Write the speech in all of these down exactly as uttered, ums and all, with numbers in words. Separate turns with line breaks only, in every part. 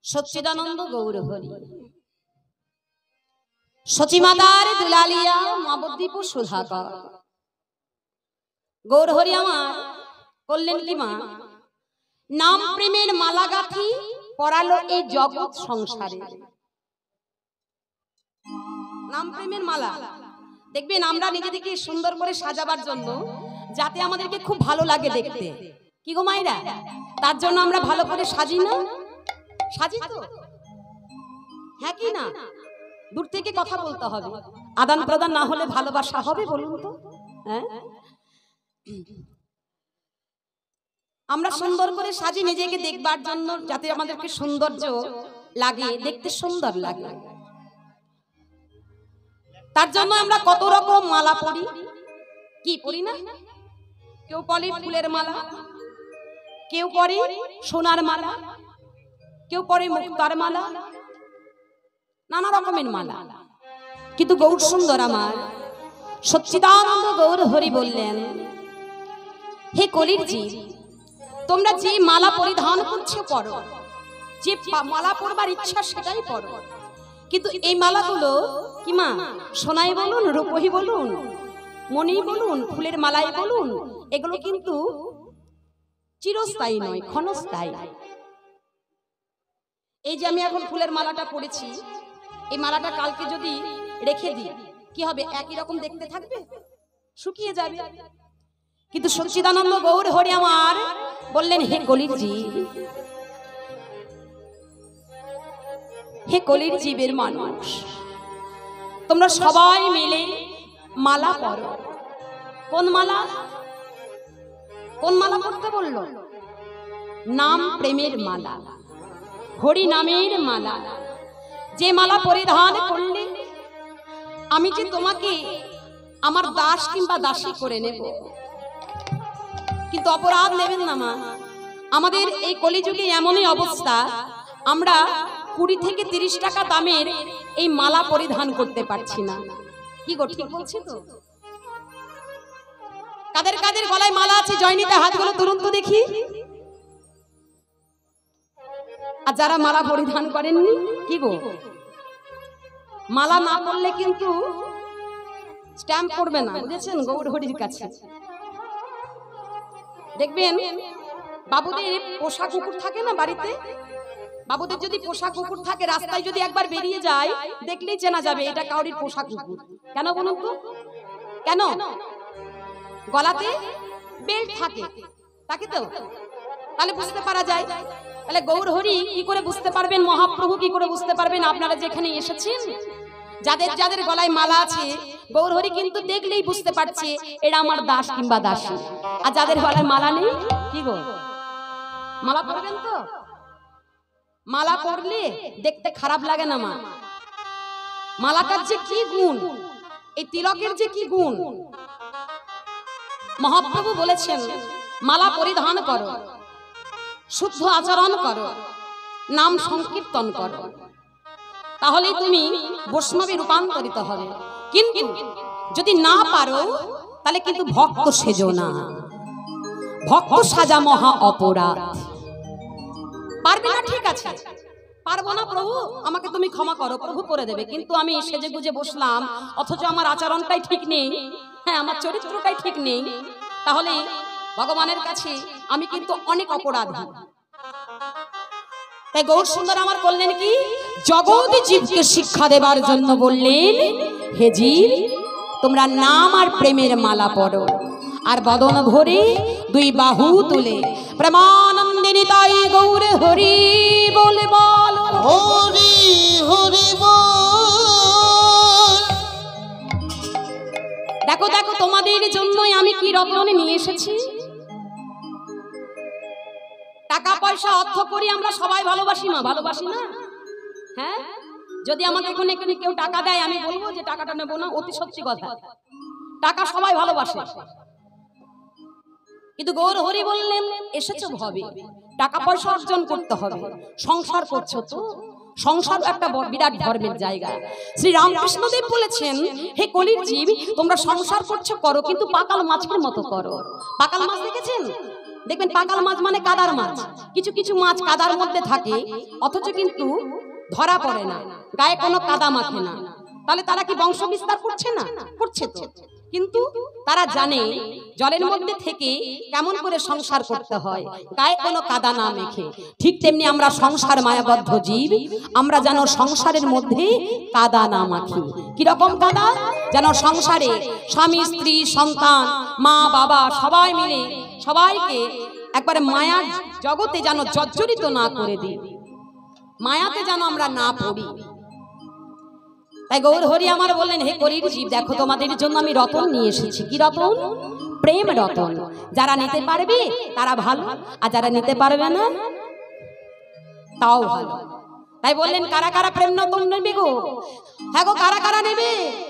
সচ্চিদানন্দ গৌর হরি সচিমাতার দুলালিয়া নবদ্বীপ সুধাকর গৌর হরি আমার বললেন কি মা, নাম প্রেমের মালা গাঁথি পরালো এই জগৎ সংসারে। নাম প্রেমের মালা দেখবেন আমরা নিজেদেরকে সুন্দর করে সাজাবার জন্য, যাতে আমাদেরকে খুব ভালো লাগে দেখতে, কি গো মায়েরা, তার জন্য আমরা ভালো করে সাজি না? সাজি তো, হ্যাঁ কি না? দূর থেকে কথা বলতে হবে, আদান প্রদান না হলে ভালোবাসা হবে বলুন তো? হ্যাঁ, আমরা সুন্দর করে সাজি নিজেকে দেখবার জন্য, যাতে আমাদেরকে সৌন্দর্য লাগে, দেখতে সুন্দর লাগে। তার জন্য আমরা কত রকম মালা পরি, কি পরি না? কেউ পরে ফুলের মালা, কেউ পরে সোনার মালা, কেউ পরে মুক্তার মালা, নানা রকমের মালা। কিন্তু গৌর সুন্দর আমার সচ্চিদানন্দ গৌর হরি বললেন, হে কলির জীব, তোমরা যে মালা পরিধান করছো পরো, যে মালা পরবার ইচ্ছা সেটাই পরো, কিন্তু এই মালাগুলো কি মা, সোনাই বলুন, রূপই বলুন, মণি বলুন, ফুলের মালাই বলুন, এগুলো কিন্তু চিরস্থায়ী নয়, ক্ষণস্থায়ী। এই যে আমি এখন ফুলের মালাটা পরেছি, এই মালাটা কালকে যদি রেখে দিই কি হবে? একই রকম দেখতে থাকবে? শুকিয়ে যাবে। কিন্তু সচ্চিদানন্দ গৌর হরি আমার বললেন, হে কলির জীব, হে কলির জীবের মানুষ, তোমরা সবাই মিলে মালা পরো। কোন মালা? কোন মালা পড়তে বললো? নাম প্রেমের মালা, হরি নামের মালা। যে মালা পরিধান করলে আমি যে তোমাকে আমার দাস কিংবা দাসী করে নেব, কিন্তু অপরাধ নেবেন না মা। আমাদের এই কলিযুগে এমনই অবস্থা, আমরা কুড়ি থেকে তিরিশ টাকা দামের এই মালা পরিধান করতে পারছি না। কি গো, ঠিক বলছি তো? কাদের কাদের গলায় মালা আছে জয়নিতে হাতগুলো তুলুন তো দেখি। আর যারা মালা পরিধান করেননি, কি গো, মালা না করলে কিন্তু স্ট্যাম্প করবে না, বুঝেছেন? গৌর হরির কাছে দেখবেন বাবুদের পোষা কুকুর থাকে না বাড়িতে, বাবুদের যদি পোষা কুকুর থাকে, রাস্তায় যদি একবার বেরিয়ে যায় দেখলেই চেনা যাবে এটা কাউরির পোষা কুকুর। কেন বলুন তো? কেন? গলাতে বেল্ট থাকে, তাকে তো তাহলে বুঝতে পারা যায়। তাহলে গৌর হরি কি করে বুঝতে পারবেন, মহাপ্রভু কি করে বুঝতে পারবেন আপনারা যেখানে এসেছেন? যাদের যাদের গলায় মালা আছে গৌর হরি কিন্তু দেখলেই বুঝতে পারছে এরা আমার দাস কিংবা দাসী। আর যাদের গলায় মালা নেই, কি গো, মালা পরবেন তো? মালা পরলে দেখতে খারাপ লাগে না মা। মালাটার যে কি গুণ, এই তিলকের যে কি গুণ, মহাপ্রভু বলেছেন মালা পরিধান করো, শুদ্ধ আচরণ করো, নাম সংকীর্তন করো, তাহলে তুমি বৈষ্ণবে রূপান্তরিত হবে। কিন্তু যদি না পারো তাহলে কিন্তু ভক্ত সেজো না, ভক্ত সাজা মহা অপরাধ। পারবে না, ঠিক আছে, পারবো না প্রভু, আমাকে তুমি ক্ষমা করো, প্রভু করে দেবে। কিন্তু আমি সেজে গুজে বসলাম, অথচ আমার আচরণটাই ঠিক নেই, হ্যাঁ আমার চরিত্রটাই ঠিক নেই, তাহলে ভগবানের কাছে আমি কিন্তু অনেক অপরাধী। তাই গৌর সুন্দর আমার বললেন কি, জগৎ জীবকে শিক্ষা দেবার জন্য বললেন, হে জীব, তোমরা নাম আর প্রেমের মালা পড়ো, আর বদন ভরে দুই বাহু তুলে প্রেমানন্দিনী তাই গৌর হরি বলে বল, হরি হরি বল। দেখো দেখো তোমাদের জন্যই আমি কি রতন নিয়ে এসেছি। টাকা পয়সা অর্থ করি আমরা সবাই ভালোবাসি না, ভালোবাসি না? হ্যাঁ, যদি আমাদের এখানে কেউ টাকা দেয় আমি বলবো যে টাকাটা নেবো না, অতি সত্যি কথা। টাকা সবাই ভালোবাসে, কিন্তু গৌর হরি বললেন এসেছো ভাবে টাকা পয়সা অর্জন করতে হবে, সংসার করছো তো, সংসার একটা বিরাট ধর্মের জায়গা। শ্রী রামকৃষ্ণদেব বলেছেন, হে কলির জীব, তোমরা সংসার করছো করো, কিন্তু পাকাল মাছের মতো করো। পাকাল মাছ দেখেছেন? দেখবেন পাকাল মাছ মানে কাদার মাছ, কিছু কিছু মাছ কাদার মধ্যে থাকে অথচ কিন্তু ধরা পড়ে না, গায়ে কোনো কাদা মাখে না। তাহলে তারা কি বংশ বিস্তার করছে না? করছে তো। কিন্তু তারা জানে জলের মধ্যে থেকে কেমন করে সংসার করতে হয়, গায়ে কোনো কাদা না মেখে। ঠিক তেমনি আমরা সংসার মায়াবদ্ধ জীব, আমরা যেন সংসারের মধ্যে কাদা না মাখি। কিরকম কাদা? যেন সংসারে স্বামী স্ত্রী সন্তান মা বাবা সবাই মিলে সবাইকে একবারে মায়ার জগতে যেন জর্জরিত না করে দিই, মায়াতে যেন আমরা না পড়ি। তাই গৌর হরি আমার বললেন, হে কলির জীব, দেখো তোমাদের জন্য আমি রতন নিয়ে এসেছি। কি রতন? প্রেম রতন। যারা নিতে পারবে তারা ভালো, আর যারা নিতে পারবে না তাও ভালো। তাই বললেন, কারা কারা প্রেম রতন নেবে গো? হ্যাঁ গো, কারা কারা নেবে?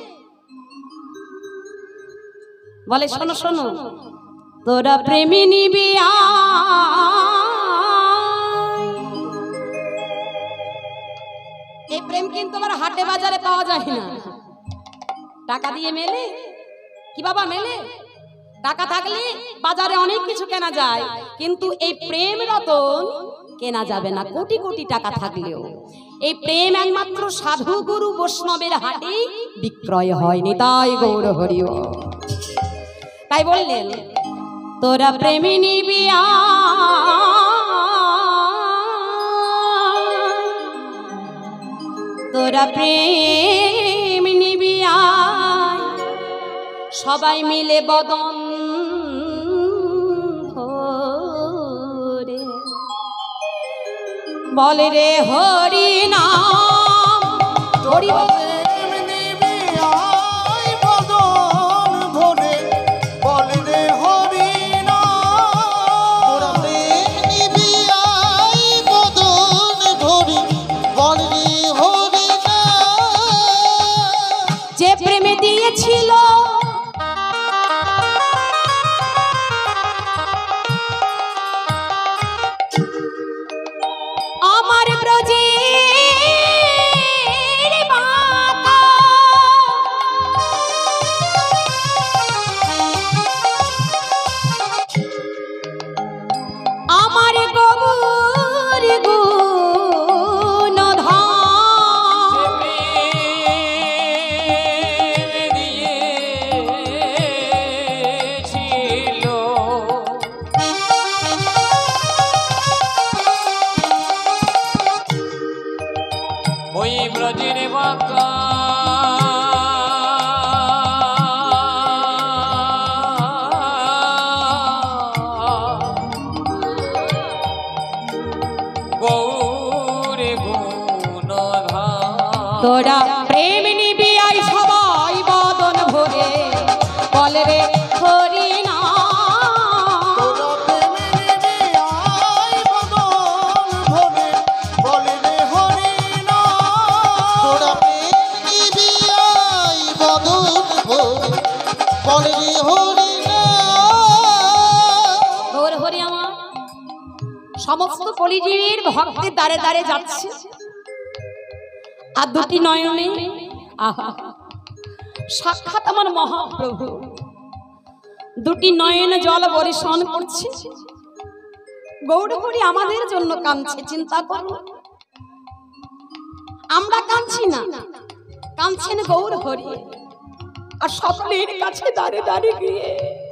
বলে, শোনো শোনো, তোরা প্রেমী নিবি এই প্রেম কিন্তু আমার হাটে বাজারে পাওয়া যায় না। টাকা দিয়ে মেলে কি বাবা? মেলে টাকা থাকলে বাজারে অনেক কিছু কেনা যায়, কিন্তু এই প্রেম রতন কেনা যাবে না কোটি কোটি টাকা থাকলেও। এই প্রেম একমাত্র সাধু গুরু বৈষ্ণবের হাটে বিক্রয় হয়নি। তাই গৌর হরি। তাই বললেন, তোরা প্রেমী নিবি তোরা প্রেম নিবি সবাই মিলে বদন ভরে বলে রে হরি নাম। হরি যে প্রেমে দিয়েছিল আমার ব্রজের বাঁকা, আমার গৌর
ব্রজের বাঁকা গৌরে গুণধাম।
তোরা প্রেম নিবি আই সবাই বদন ভরে বলে রে হরি নাম। সমস্ত কলিজীবের ভক্তের দ্বারে দ্বারে যাচ্ছে, আর দুটি নয়নে আহা সাক্ষাৎ আমার মহাপ্রভু, দুটি নয়নে জল বর্ষণ করছে। গৌর হরি আমাদের জন্য কাঁদছে। চিন্তা করো, আমরা কাঁদছি না, কাঁদছেন গৌর হরি। আর সকলের কাছে দাঁড়ে দাঁড়ে গিয়ে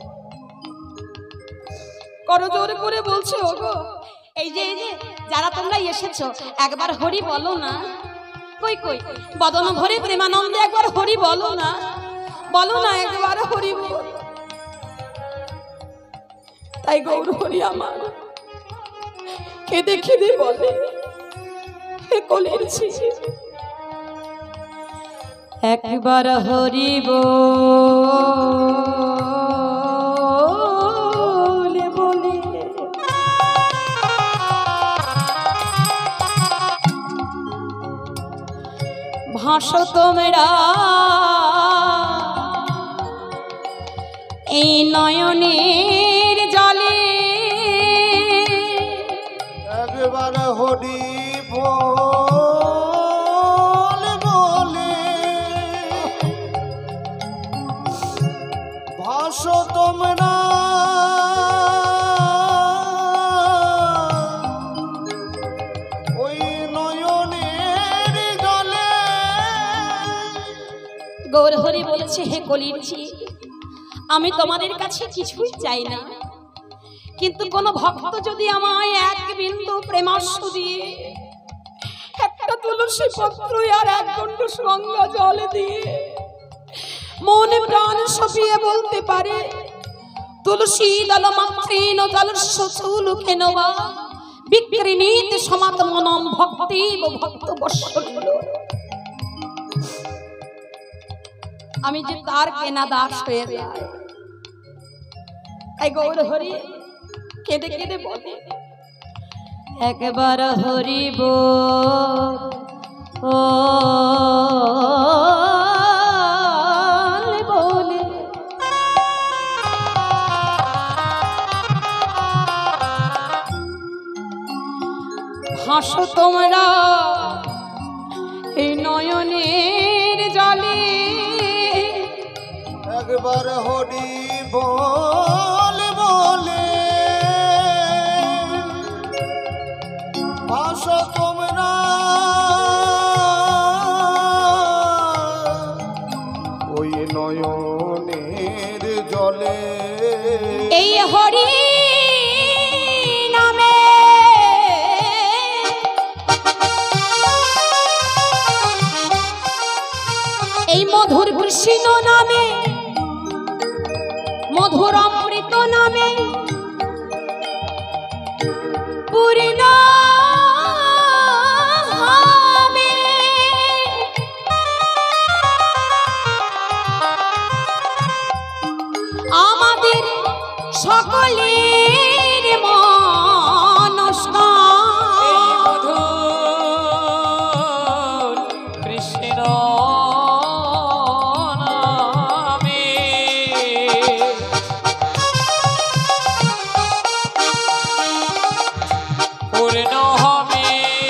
করজোর করে বলছে, ওগো এই যে এই যে যারা তোমরা এসেছো একবার হরি বলো না। কই কই বদন ভরে প্রেমানন্দে একবার হরি বলো না, বলো না একবার হরি বল। তাই গৌর হরি আমার কেঁদে কেঁদে বলে, হে কোলের ছিছি একবার হরি বলে বলে ভাসো তোমরা এই নয়নের জলে।
একবার হরি বল বলে ভাসো তোমরা
গৌর হরি বলেছে, হে কলির জি, আমি তোমাদের কাছে কিছুই চাই না, কিন্তু কোন ভক্ত যদি আমায় এক বিন্দু প্রেমাস্ত্র দিয়ে একটা তুলসী পত্র আর এক গণ্ড গঙ্গা জল দিয়ে মনে প্রাণ সপিয়ে বলতে পারে, তুলসী দল মাতৃন জলস্য চুলুখে নবা বিক্রিণীত সমাত্মনম ভক্তি ভক্ত বৎসল, আমি যে তার কেনা দাস হয়ে যায়। তাই গৌর হরি কেঁদে কেঁদে বলে, একবার হরিব ও বলে ভাসো তোমরা এই নয়নের জলে,
একবার হরি বল বলে ভাসো তোমরা ওই নয়নের জলে,
এই হরি নামে এই মধুর কৃষ্ণ নামে মধুর অমৃত নামে পূর্ণ হবে আমাদের সকলের মনস্কার।
কৃষ্ণ পূর্ণ হবে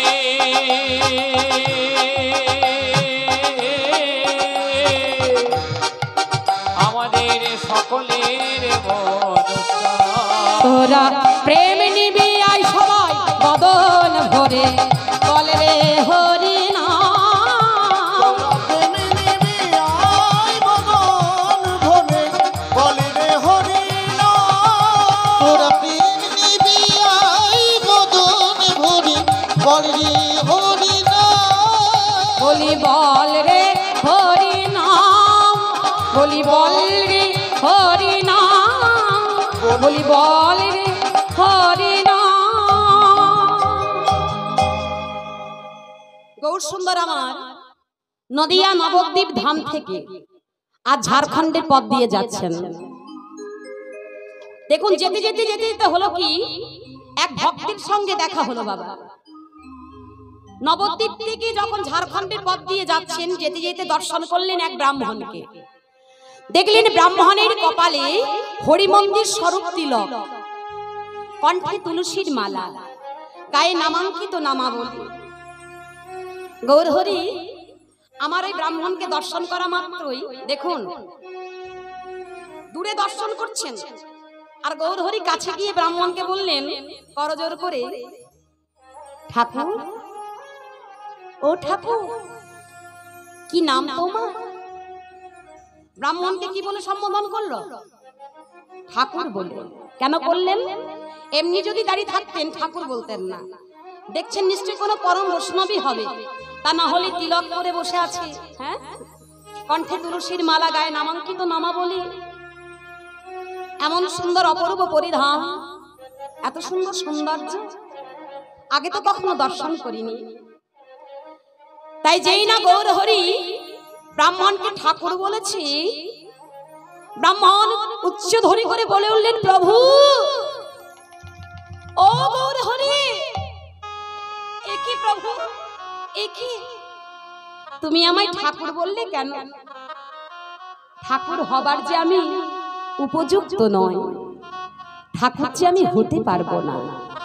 আমাদের সকলের মনস্কার।
তোরা প্রেম নিবি আয় সবাই বদন ভরে, বলে রে হরি নাম,
প্রেমে নিবি আয় বদন ভরে, বলে রে হরি নাম।
তোরা প্রেম নিবি আয় বদন ভরে, বল রে হরি নাম।
বলি বল রে হরি নাম, বলি বল রে হরি নাম, বলি বল রে হরি নাম। গৌর সুন্দর আমার নদিয়া নবদ্বীপ ধাম থেকে আজ ঝাড়খণ্ডের পথ দিয়ে যাচ্ছেন। দেখুন যেতে যেতে যেতে যেতে হলো কি, এক ভক্তের সঙ্গে দেখা হলো। বাবা নবদ্বীপ থেকে যখন ঝাড়খণ্ডের পথ দিয়ে যাচ্ছেন, যেতে যেতে দর্শন করলেন এক ব্রাহ্মণকে। দেখলেন ব্রাহ্মণের কপালে হরিমন্দির স্বরূপ তিলক, কণ্ঠে তুলসীর মালা, গায়ে নামাঙ্কিত নামাবলী। গৌর হরি আমার এই ব্রাহ্মণকে দর্শন করা মাত্রই দেখুন দূরে দর্শন করছেন, আর গৌর হরি কাছে গিয়ে ব্রাহ্মণকে বললেন করজোর করে, ঠাকুর ও ঠাকুর, কি নাম তোমার? ব্রাহ্মণকে কি বলে সম্বোধন করলো? ঠাকুর বলে। কেন করলেন? এমনি যদি দাঁড়িয়ে থাকতেন ঠাকুর বলতেন না। দেখছেন নিশ্চয়ই কোনো পরম বৈষ্ণবী হবে, তা না হলে তিলক করে বসে আছে, হ্যাঁ, কণ্ঠে তুলসীর মালা, গায়ে নামাঙ্কিত নামাবলী, এমন সুন্দর অপরূপ পরিধান, এত সুন্দর সৌন্দর্য আগে তো কখনো দর্শন করিনি। তাই যেই না গৌর হরি ব্রাহ্মণকে ঠাকুর বলেছে, ব্রাহ্মণ উচ্চ ধ্বনি করে বলে উঠলেন, প্রভু ও গৌর হরি, একি প্রভু একি, তুমি আমায় ঠাকুর বললে কেন? ঠাকুর হবার যে আমি উপযুক্ত নয়, ঠাকুর যে আমি হতে পারবো না।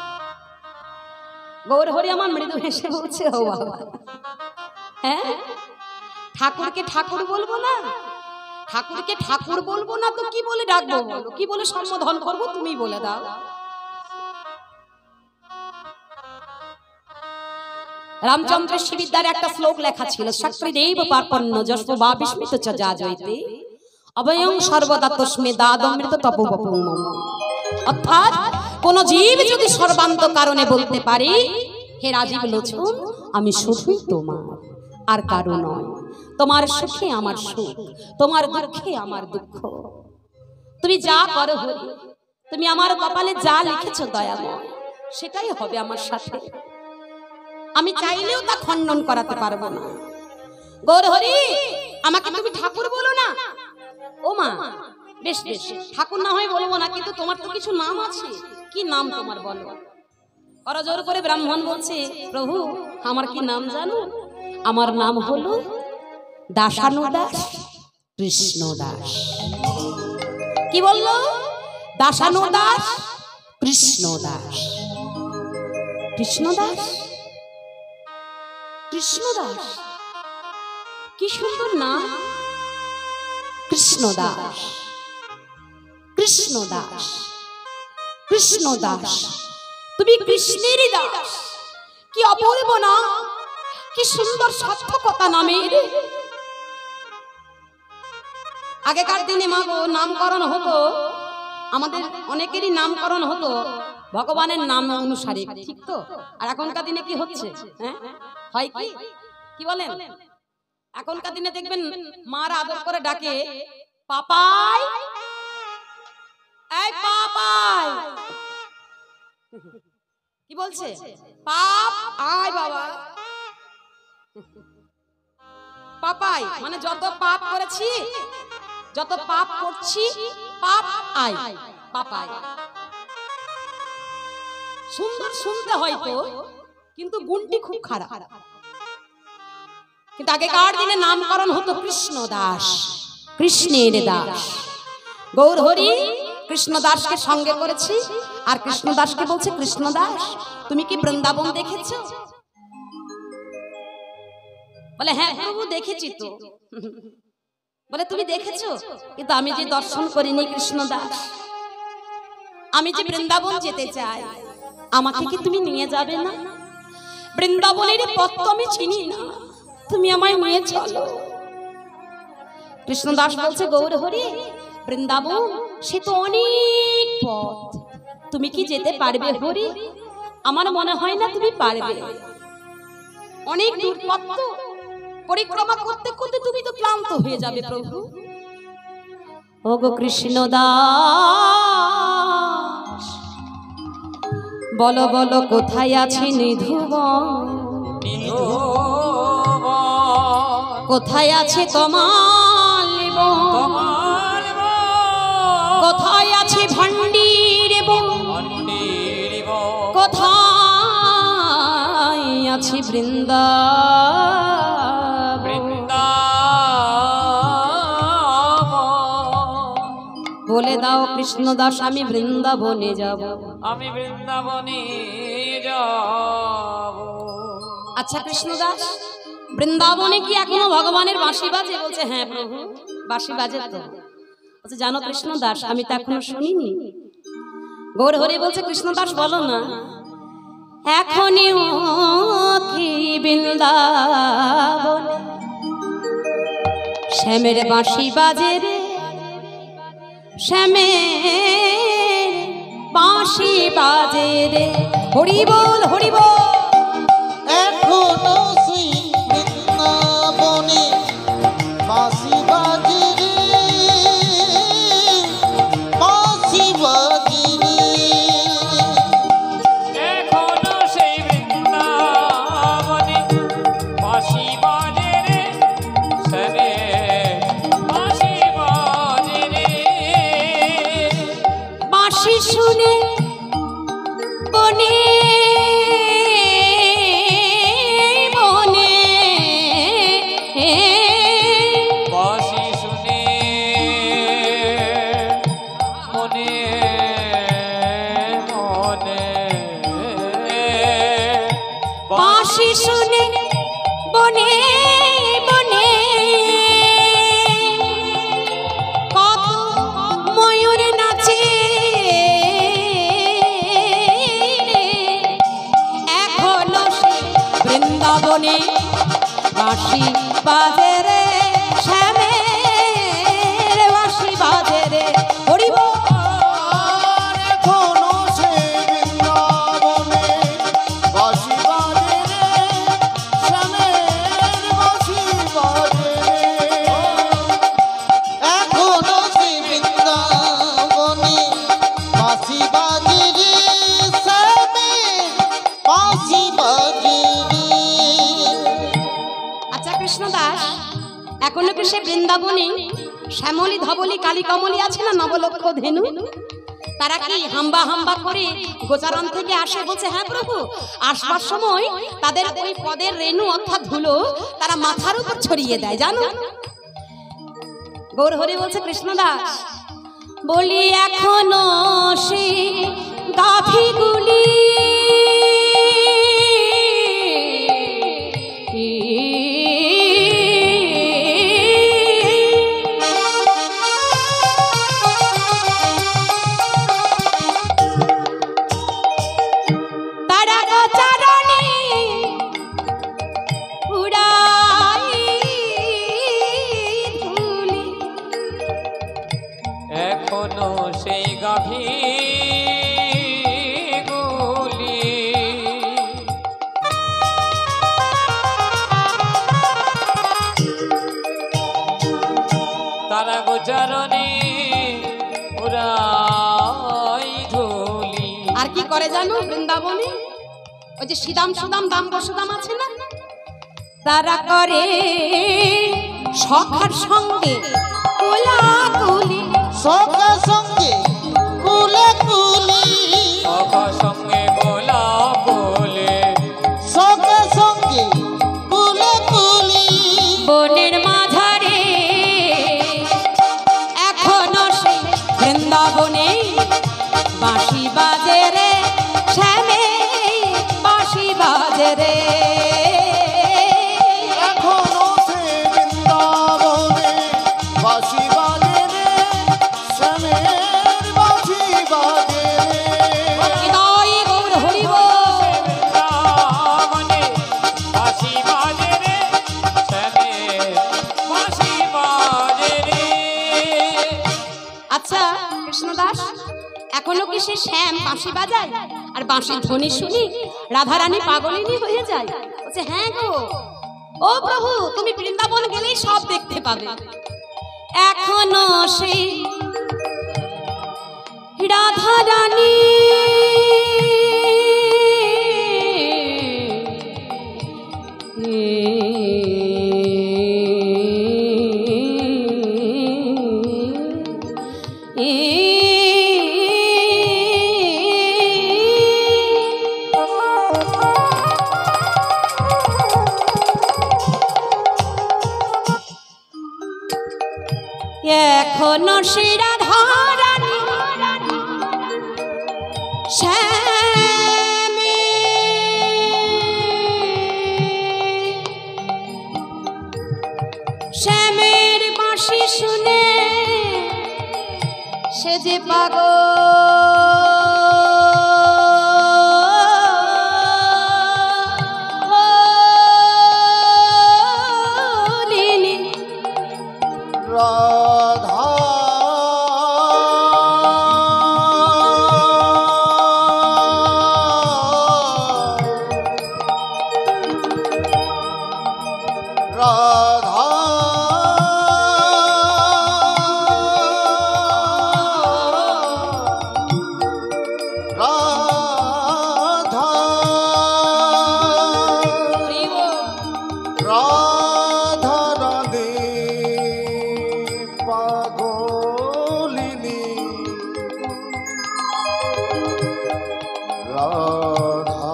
গৌর হরি আমার মৃদু হেসে বলছে, ও বাবা, হ্যাঁ, ঠাকুরকে ঠাকুর বলবো না? ঠাকুরকে ঠাকুর বলবো না তো কি বলে ডাকবো বলো, কি বলে সম্বোধন করবো তুমি বলে দাও। রামচন্দ্রের শিবিদ্যার একটা শ্লোক লেখা ছিল, শক্তিদেব পার্পণ্য যস্ব বা বিস্মিত চ যা জয়তে অভয়ং সর্বদা তস্মে দাদমৃত তপোবপুম। অর্থাৎ কোন জীব যদি সর্বান্ত কারণে বলতে পারে, হে রাজীব লোচন, আমি শুধুই তোমার, আর কারো নয়। তোমার সুখে আমার সুখ, তোমার দুঃখে আমার দুঃখ। তুমি যা করো হরি, তুমি আমার কপালে যা লিখেছো দয়াময়, সেটাই হবে আমার সাথে। আমি চাইলেও তা খণ্ডন করাতে পারবো না। গৌর হরি, আমাকে তুমি ঠাকুর বলো না। ও মা, বেশ বেশ, ঠাকুর না হয় বলবো না, কিন্তু তোমার তো কিছু নাম আছে। কি নাম তোমার বলো? করজোর করে ব্রাহ্মণ বলছে, প্রভু আমার কি নাম জানো? আমার নাম হলো দাসানুদাস কৃষ্ণদাস। কি বললো? দাসানুদাস কৃষ্ণদাস। কৃষ্ণদাস কৃষ্ণদাস কি সুন্দর নাম। কৃষ্ণদাস কৃষ্ণদাস কৃষ্ণদাস, তুমি কৃষ্ণের দাস। কি অপূর্ব না, কি সুন্দর সার্থকতা নামের। আগেকার দিনে মা গো নামকরণ হতো, আমাদের অনেকেরই নামকরণ হতো ভগবানের নাম অনুসারে, ঠিক তো? আর এখনকার দিনে কি হচ্ছে? হ্যাঁ, হয় কি কি বলেন? এখনকার দিনে দেখবেন মারা আদর করে ডাকে পাপাই, এই পাপাই। কি বলছে? পাপ আয় বাবা। পাপাই মানে যত পাপ করেছি, যত পাপ করছি, পাপ আয়, পাপাই। সুন্দর শুনতে হয়তো, কিন্তু গুণটি খুব খারাপ। কিন্তু আগেকার দিনে নামকরণ হতো কৃষ্ণ দাস, কৃষ্ণের দাস। গৌর হরি কৃষ্ণ দাসকে সঙ্গে করেছি, আর কৃষ্ণ দাসকে বলছে, কৃষ্ণ দাস তুমি কি বৃন্দাবন দেখেছো? বলে হ্যাঁ প্রভু দেখেছি তো। বলে তুমি দেখেছো, কিন্তু আমি যে দর্শন করিনি কৃষ্ণ দাস, আমি যে বৃন্দাবন যেতে চাই, আমাকে কি তুমি নিয়ে যাবে না? বৃন্দাবনের পথ তো আমি চিনি না, তুমি আমায় নিয়ে চলো। কৃষ্ণ দাস বলছে, গৌর হরি বৃন্দাবন সে তো অনেক পথ, তুমি কি যেতে পারবে হরি? আমার মনে হয় না তুমি পারবে, অনেক দূর পথ তো, পরিক্রমা করতে করতে তুমি তো ক্লান্ত হয়ে যাবে প্রভু। ও গো কৃষ্ণ দাস, বলো বলো কোথায় আছে নিধুবন? কোথায় আছে তোমার লিবন? কোথায় আছে ভণ্ডির বন? কোথায় আছে বৃন্দা? বলে দাও কৃষ্ণ দাস, আমি বৃন্দাবনে যাব,
আমি বৃন্দাবনে যাব।
আচ্ছা কৃষ্ণ দাস, বৃন্দাবনে কি এখনো ভগবানের বাঁশি বাজে? বলছে হ্যাঁ প্রভু, বাঁশি বাজে তো। বলছে জানো কৃষ্ণ দাস, আমি তো এখনো শুনিনি। গৌর হরি বলছে, কৃষ্ণ দাস বলো না, এখনই কি বৃন্দাবনে শ্যামের বাঁশি বাজে রে, শ্যামের বাঁশি বাজে রে। হরি বল হরি বল।
এখনো সেই বৃন্দাবনে বাঁশি বাজে রে, বাঁশি বাজে রে।
এখনো সেই বৃন্দাবনে বাঁশি বাজে রে, শ্যামে বাঁশি বাজে রে।
বাঁশি শুনে বনে বৃন্দাবনে বাঁশি বাজে রে শ্যামের বাঁশি বাজে রে হরি বল।
এখনো সে বৃন্দাবনে বাঁশি বাজে রে, শ্যামের বাঁশি বাজে রে।
এখনো সে বৃন্দাবনে বাঁশি বাজে রে, শ্যামের বাঁশি বাজে রে।
আচ্ছা কৃষ্ণদাস, এখনো কি সে বৃন্দাবনে শ্যামলী ধবলী কালী কমলী আছে না নবলক্ষ ধেনু? তারা কি হাম্বা হাম্বা করে গোচারণ থেকে আসে? বলছে হ্যাঁ প্রভু, আসবার সময় তাদের ওই পদের রেণু অর্থাৎ ধুলো তারা মাথার উপর ছড়িয়ে দেয় জানো। গৌর হরি বলছে কৃষ্ণদাস, বলি এখনো সে গাভীগুলি তারা গোচারণে উড়াই ধুলি।
এখনো সেই গাভী গুলি তারা গোচারণে উড়াই ধুলি।
আর কি করে জানো বৃন্দাবনে? ওই যে সিদাম সুদাম দাম বসুদাম আছে না, তারা করে সখার সঙ্গে কোলাকুলি।
সখা সঙ্গে কুলে কুলি,
সখা সঙ্গে গোলাপ বলে
সখা সঙ্গে কুলে কুলি।
বনের মাঝারে এখনো সেই বৃন্দাবনে বাঁশি বাজে রে শ্যামে বাঁশি বাজে রে।
এখনো সে বৃন্দাবনে বাঁশি বাজে রে, শ্যামের বাঁশি বাজে রে।
হৃদয় গৌর হরি বল।
বৃন্দাবনে বাঁশি বাজে রে, শ্যামে বাঁশি বাজে রে।
আচ্ছা কৃষ্ণদাস, এখনো কি সে শ্যাম বাঁশি বাজায় আর বাঁশির ধ্বনি শুনি রাধারানী পাগলিনী হয়ে যায়? বলছে হ্যাঁ গো, ও প্রভু তুমি বৃন্দাবন গেলেই সব দেখতে পাবে। এখনো সেই রাধারানী এখনো সে রাধারানী শ্যামে শ্যামের বাঁশি শুনে সে যে পাগলিনী।
রাধা রাধা রাধা রাধা রাধে পাগলিনী রাধা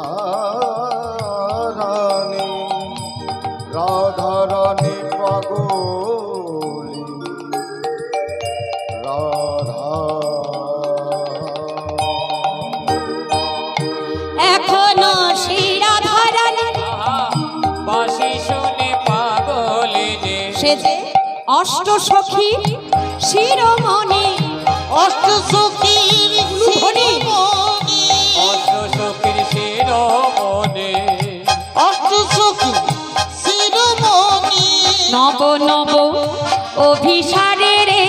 রানী রাধা রানী পাগলিনী রাধা
এখনো সে রাধারানী
আহা, বাঁশি শুনে পাগলে যে
সে যে অষ্ট সখী শিরোমণি।
অষ্ট সখীর শিরোমণি,
অষ্ট সখীর শিরোমণি
অষ্ট সখী
নব নব অভিসারে রে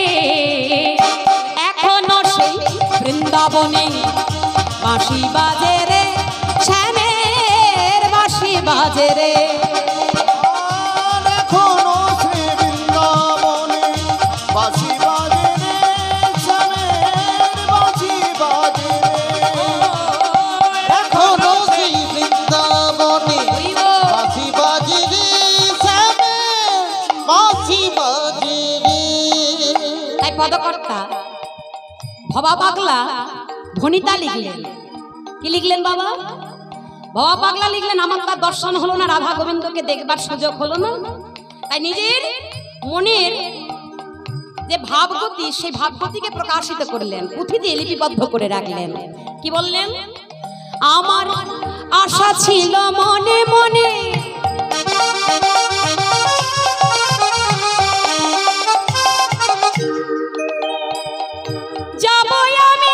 এখনো সেই বৃন্দাবনে বাঁশি বাজে রে শ্যামের বাঁশি বাজে রে
আর এখনো শ্রী বৃন্দাবনে বাঁশি বাজে রে, শ্যামের বাঁশি বাজে রে।
এখনো সেই বৃন্দাবনে বাঁশি বাজে রে, শ্যামের বাঁশি বাজে রে।
তাই পদকর্তা ভবা পাগলা ভনিতা লিখলেন। কি লিখলেন বাবা? ভবা পাগলা লিখলেন, আমার তার দর্শন হলো না, রাধা গোবিন্দকে দেখবার সুযোগ হলো না, তাই নিজের মনের যে ভাবগতি সেই ভাবগতিকে প্রকাশিত করলেন, পুঁথিতে লিপিবদ্ধ করে রাখলেন। কি বললেন? আমার আশা ছিল মনে মনে যাব আমি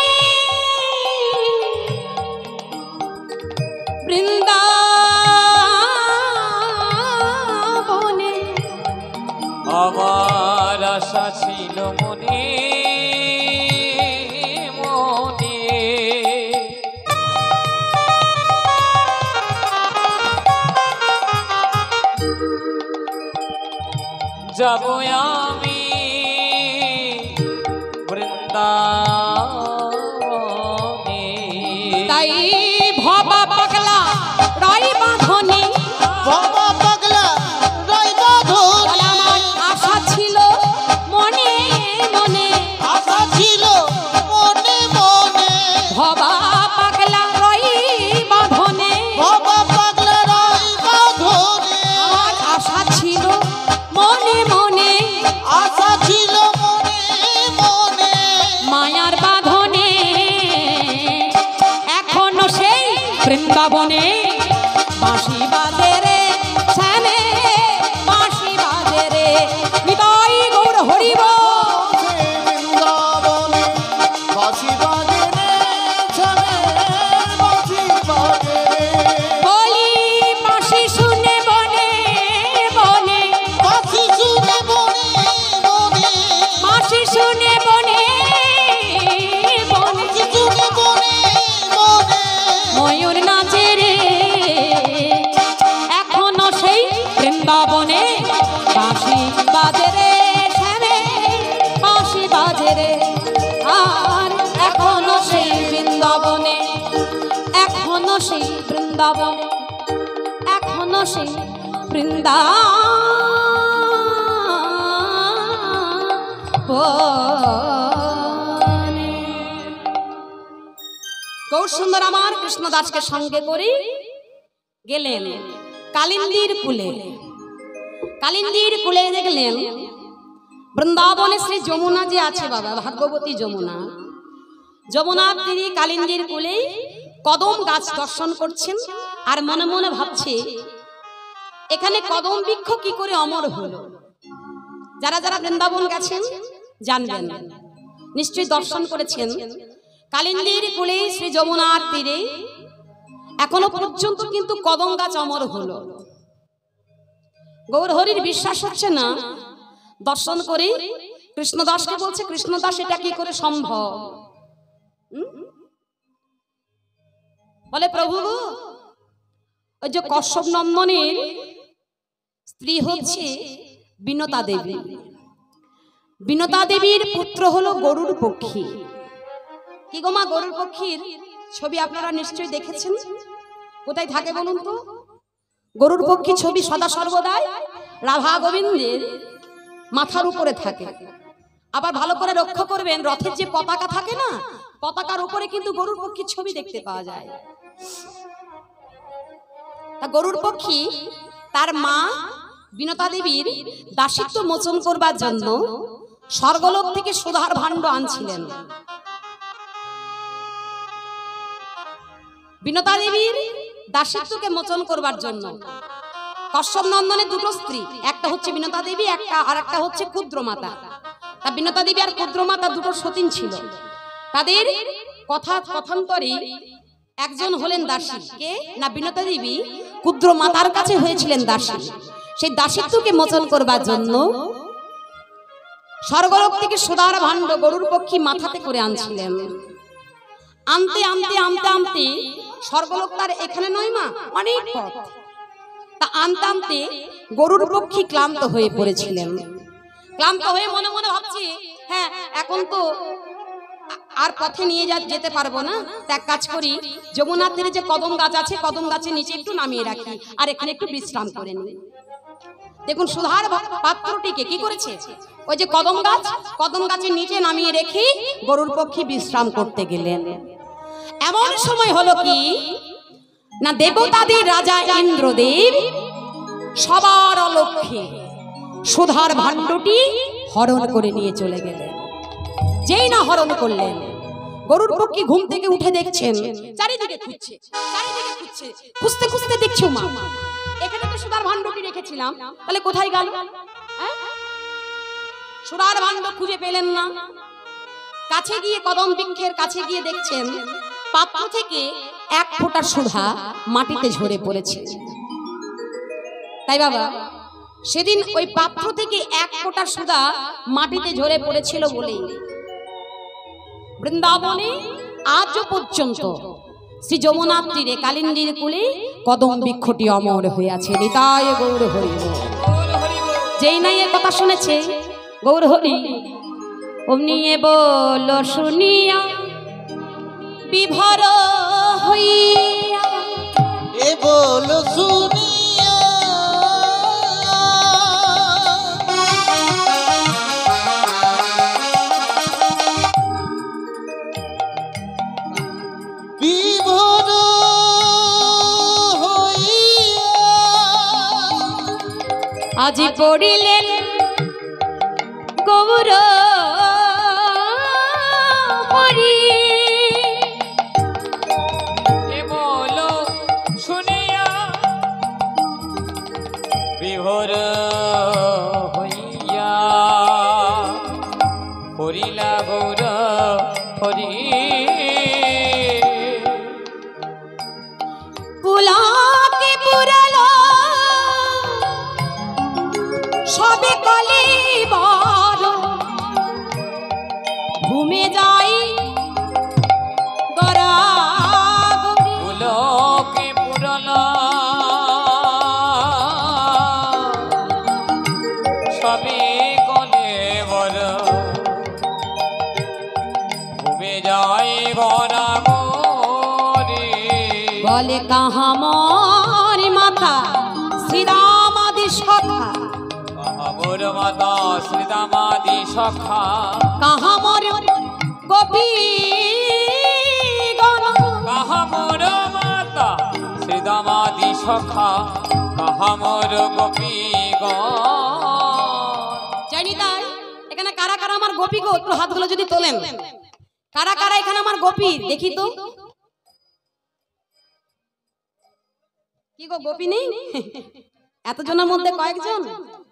বৃন্দাবনে।
আমার আশা ছিল মনে মনে, যাব আমি বৃন্দাবনে।
তাই ভবা পাগলা রয় বাঁধনে
বাবা পাগলা রইবা ধরে,
আমার আশা ছিল মনে মনে।
আশা ছিল মনে মনে।
ভবা পাগলা রয় বাঁধনে
বাবা পাগলা রইবা ধরে,
আমার আশা ছিল মনে মনে।
আশা ছিল মনে মনে।
মায়ার বাঁধনে এখনো সেই বৃন্দাবনে বাঁশি বাজে রে শ্যামে বাঁশি বাজে রে। নিতাই গৌর হরিব
শ্রী বৃন্দাবনে বাঁশি বাজে রে, শ্যামের বাঁশি বাজে রে।
বলি বাঁশি শুনে বনে বনে,
বাঁশি শুনে মনে মনে।
বাঁশি শুনে বনে বনে।
বাঁশি শুনে মনে মনে।
ময়ূর নাচে রে এখনো সেই বৃন্দাবনে বাঁশি বাজে রে শ্যামে বাঁশি বাজে রে। আর এখনো সেই বৃন্দাবনে, এখনো সেই বৃন্দাবনে, এখনো সেই বৃন্দাবনে। গৌর সুন্দর আমার কৃষ্ণদাসকে সঙ্গে করে গেলেন কালিন্দির কুলে। কালিন্দির কুলে দেখলেন বৃন্দাবনে শ্রী যমুনা যে আছে বাবা, ভাগ্যবতী যমুনা, যমুনার তিনি কালিন্দির কুলে কদম গাছ দর্শন করছেন আর মনে মনে ভাবছে এখানে কদম বৃক্ষ কি করে অমর হলো। যারা যারা বৃন্দাবন গেছেন জানবেন, নিশ্চয়ই দর্শন করেছেন কালিন্দির কুলে শ্রী যমুনার তীরে এখনো পর্যন্ত কিন্তু কদম গাছ অমর হলো। গৌর হরির বিশ্বাস হচ্ছে না, দর্শন করে কৃষ্ণদাসকে বলছে, কৃষ্ণদাস এটা কি করে সম্ভব? হুম? বলে প্রভু ওই যে কশ্যপ নন্দনের স্ত্রী হচ্ছে বিনতা দেবী, বিনতা দেবীর পুত্র হলো গরুর পক্ষী। কি গো মা, গরুর পক্ষীর ছবি আপনারা নিশ্চয়ই দেখেছেন, কোথায় থাকে বলুন তো? গরুর পক্ষী ছবি সদা সর্বদাই রাধা গোবিন্দের মাথার উপরে থাকে। আবার ভালো করে লক্ষ্য করবেন, রথের যে পতাকা থাকে না, পতাকার উপরে কিন্তু গরুর পক্ষীর ছবি দেখতে পাওয়া যায়। তা গরুর পক্ষী তার মা বিনতা দেবীর দাসিত্ব মোচন করবার জন্য স্বর্গলোক থেকে সুধার ভাণ্ড আনছিলেন। বিনতা দেবীর দাসিত্বকে মোচন করবার জন্য কশ্যপ নন্দনের দুটো স্ত্রী, একটা হচ্ছে বিনতা দেবী, একটা আর একটা হচ্ছে ক্ষুদ্র মাতা। তা বিনতা দেবী আর ক্ষুদ্র মাতা দুটো সতীন ছিল। তাদের কথা কথান্তরে একজন হলেন দাসী, কে না বিনতা দেবী ক্ষুদ্র মাতার কাছে হয়েছিলেন দাসী। সেই দাসিত্বকে মোচন করবার জন্য স্বর্গলোক থেকে সুদার ভাণ্ড গরুর পক্ষী মাথাতে করে আনছিলেন। আনতে আনতে আনতে আনতে স্বর্গলোক তার এখানে নয় মা, অনেক পথ। তা আনতে আনতে গরুর পক্ষী ক্লান্ত হয়ে পড়েছিলেন। ক্লান্ত হয়ে মনে মনে ভাবছি, হ্যাঁ এখন তো আর পথে নিয়ে যা যেতে পারবো না, এক কাজ করি, যমুনার তীরে যে কদম গাছ আছে কদম গাছের নিচে একটু নামিয়ে রাখি আর এখানে একটু বিশ্রাম করে নিই। দেখুন সুধার পাত্রটিকে কি করেছে, ওই যে কদম গাছ কদম গাছের নিচে নামিয়ে রেখে গরুর পক্ষী বিশ্রাম করতে গেলেন। এমন সময় হলো কি না, দেবতাদের রাজা ইন্দ্রদেব সবার অলক্ষ্যে সুধার ভাণ্ডটি হরণ করে নিয়ে চলে গেলেন। যেই না হরণ করলেন, গরুর পক্ষী ঘুম থেকে উঠে দেখছেন চারিদিকে খুঁজছে, চারিদিকে খুঁজছে, খুঁজতে খুঁজতে দেখছো মা এখানে তো সুধার ভাণ্ডটি রেখেছিলাম, তাহলে কোথায় গেল? সুধার ভাণ্ড খুঁজে পেলেন না। কাছে গিয়ে কদম বৃক্ষের কাছে গিয়ে দেখছেন পাত্র থেকে এক ফোঁটা সুধা মাটিতে ঝরে পড়েছে। তাই বাবা সেদিন ওই পাত্র থেকে এক ফোঁটা সুধা মাটিতে ঝরে পড়েছিল বলেই বৃন্দাবনে আজ পর্যন্ত শ্রী যমুনার তীরে কালিন্দীর কুলে কদম বৃক্ষটি অমর হয়ে আছে। নিতাই গৌর হরি। যেই নাই এর কথা শুনেছে গৌর হরি অমনি এ বল শুনিয়া বিভোর হইয়া,
এ বল শুনিয়া বিভোর হইয়া
আজি পড়িলেন গৌর হরি।
এ বলো শুনিয়া বিভোর হইয়া হরিলা গৌর হরি।
পুলাকে পুরালো সবে কলে বড়, ঘুমে যাই গরাগরি।
পুলকে পুরলা সবে কলে বড়, ঘুমে যায় গরা গরে।
বলে কাহা মোর মাতা শ্রীরামাদি সখা,
মোর মাতা শ্রীদামাদি সখা,
কাহা মোর গোপী গণ,
কাহা মোর মাতা শ্রীদামাদি সখা, কাহা মোর গোপী
জানি তাই এখানে কারা কারা আমার গোপী গো, একটু হাতগুলো যদি তোলেন, কারা কারা এখানে আমার গোপী দেখি তো। কি গো গোপী নেই এতজনের মধ্যে? কয়েকজন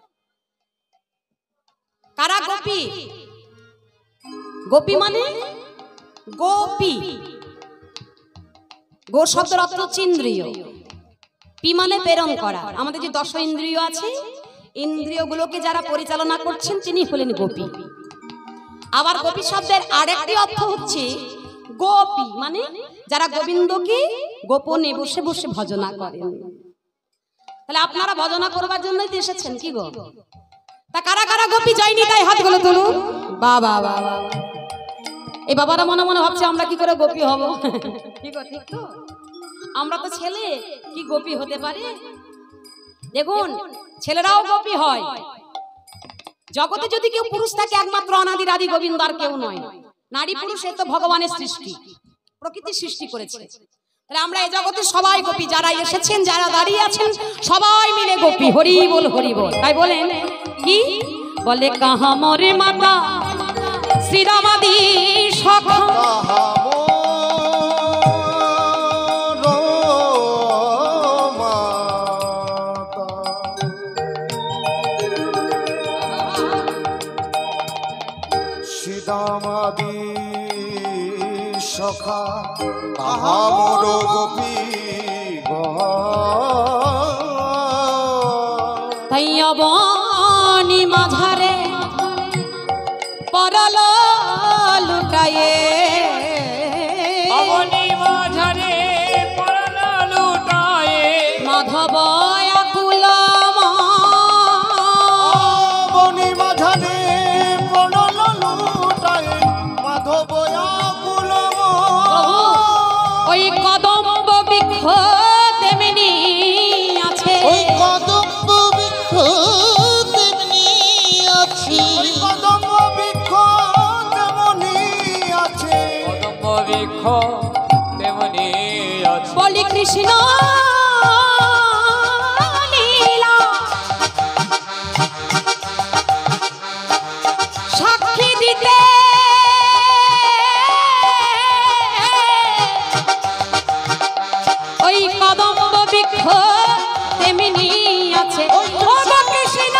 কারা গোপী? গোপী মানে গোপী, গো শব্দের অর্থ হচ্ছে ইন্দ্রিয়, পি মানে প্রেরণ করা। আমাদের যে দশ ইন্দ্রিয় আছে, ইন্দ্রিয়গুলোকে যারা পরিচালনা করছেন তিনি হলেন গোপী। আবার গোপী শব্দের আরেকটি অর্থ হচ্ছে গোপী মানে যারা গোবিন্দকে গোপনে বসে বসে ভজনা করেন। তাহলে আপনারা ভজনা করবার জন্যই তো এসেছেন কি গো? তা কারা কারা গোপী যায়নি তাই হাতগুলো তুলুন। বাবা বাবা, এই বাবারা মনে মনে ভাবছে আমরা কি করে গোপী হব। কি গো ঠিক তো? আমরা তো ছেলে, কি গোপী হতে পারে? দেখুন ছেলেরাও গোপী হয়। জগতে যদি কেউ পুরুষ থাকে একমাত্র অনাদির আদি গোবিন্দ, আর কেউ নয়। নারী পুরুষ এ তো ভগবানের সৃষ্টি, প্রকৃতি সৃষ্টি করেছে। তাহলে আমরা এই জগতে সবাই গোপী, যারা এসেছেন যারা দাঁড়িয়ে আছেন সবাই মিলে গোপী। হরি বল হরি বল। তাই বলেন কি বলে কাহা মোরে মাতা শ্রীরামাদি সখা,
শ্রীদামাদি সখা, কাহা মোর গোপী।
তাই অবনি মাঝারে পরল লুটায়ে
অবনি মাঝারে পড়ল লুটায়ে
মাধব আকুল
বনি মাঝারে পড়ল লুটায়ে মাধব আকুল
ওই কদম্ব বৃক্ষ তেমনি আছে
ওই কদম্ব বৃক্ষ তেমনি আছে
কদম্ব বৃক্ষ তেমনি আছে
কদম্ব বৃক্ষ তেমনি আছে
বলি কৃষ্ণ লীলা সাক্ষী দিতে ওই কদম্ব বৃক্ষ তেমনি আছে ও গো কৃষ্ণ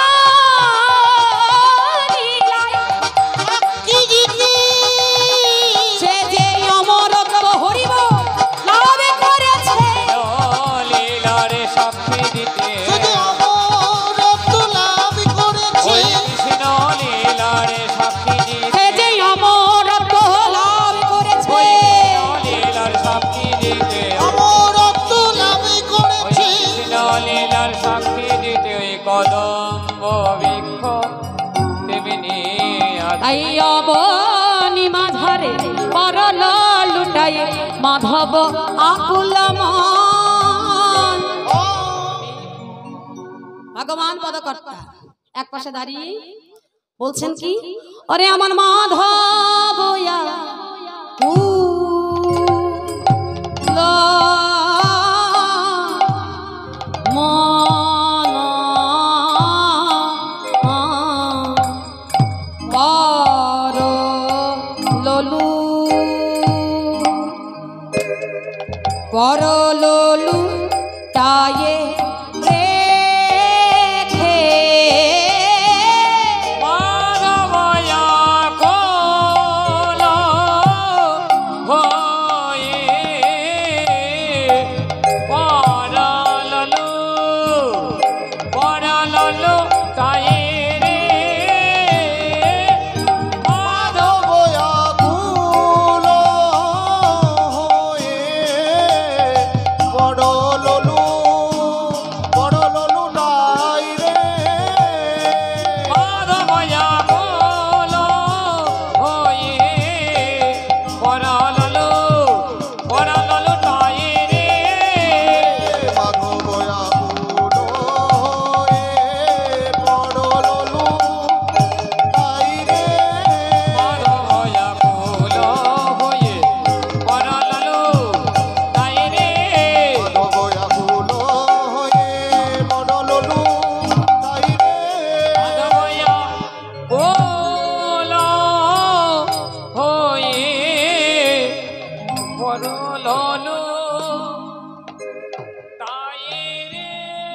লীলায়
কি দিতে
সে যে অমরত্ব হরিব লাভ করেছে
লীলারে সাক্ষী দিতে
শুধু অমরত্ব লাভ করেছে
ওই কৃষ্ণ লীলারে সাক্ষী দিতে
সে যে অমরত্ব লাভ করেছে
লীলার সাক্ষী দিতে
অমরত্ব লাভ
ওই
করেছে
কৃষ্ণ লীলার সাক্ষী দিতে ওই কদম্ব বৃক্ষ তেমনি আছে
তাই অবনি মাঝারে পরল লুটায়ে মাধব আকুল মন ভগবান পদকর্তা এক পাশে দাঁড়িয়ে বলছেন কি ওরে আমার মাধব পর ললু পর ললু তায়ে রেখে
মাধবয়া কোল হয়ে পড়ালু পড়ালু তাই রে মাধব
আকুল হয়ে পড়ললু পড়ললু নাই রে
মাধবয়া কোল হয়ে পড়ালু পড়ালু তাই রে
মাধব আকুল হয়ে পড়ললু নাই রে
মাধবয়া কোল হয়ে পড়ালু তাই রে
মাধব আকুল হয়ে পড়ললু নাই রে
মাধবয়া কোল হয়ে পড়ালু তাই রে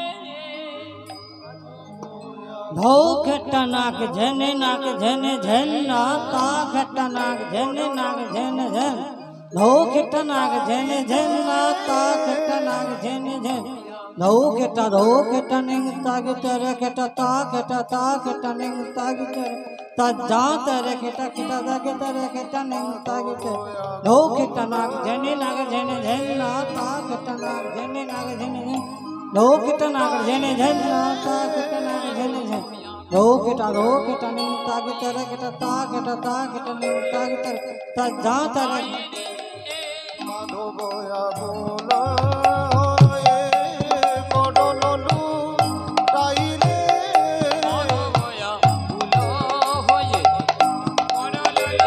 धो खट्टा नाक झन नाक झन झन नाता खट्टा नाक झन नाक झन झन धो खट्टा नाक झन झन नाता खट्टा नाक झन झन धो खट्टा धो खट्टा निंग ताग तेरे खट्टा ता खट्टा ता खट्टा निंग ताग तेरे ता जा तेरे खट्टा खट्टा ताग तेरे खट्टा निंग ताग तेरे धो खट्टा नाक झन नाक झन झन नाता खट्टा नाक झन नाक झन झन धो खट्टा नाक झन झन नाता खट्टा नाक झन झन धो खट्टा धो खट्टा निंग ताग तेरे खट्टा ता खट्टा ता खट्टा निंग ताग तेरे ता जा तेरे
মাধব আকুল হয়ে পড়ললু নাই রে
মাধবয়া কোল হয়ে পড়ালু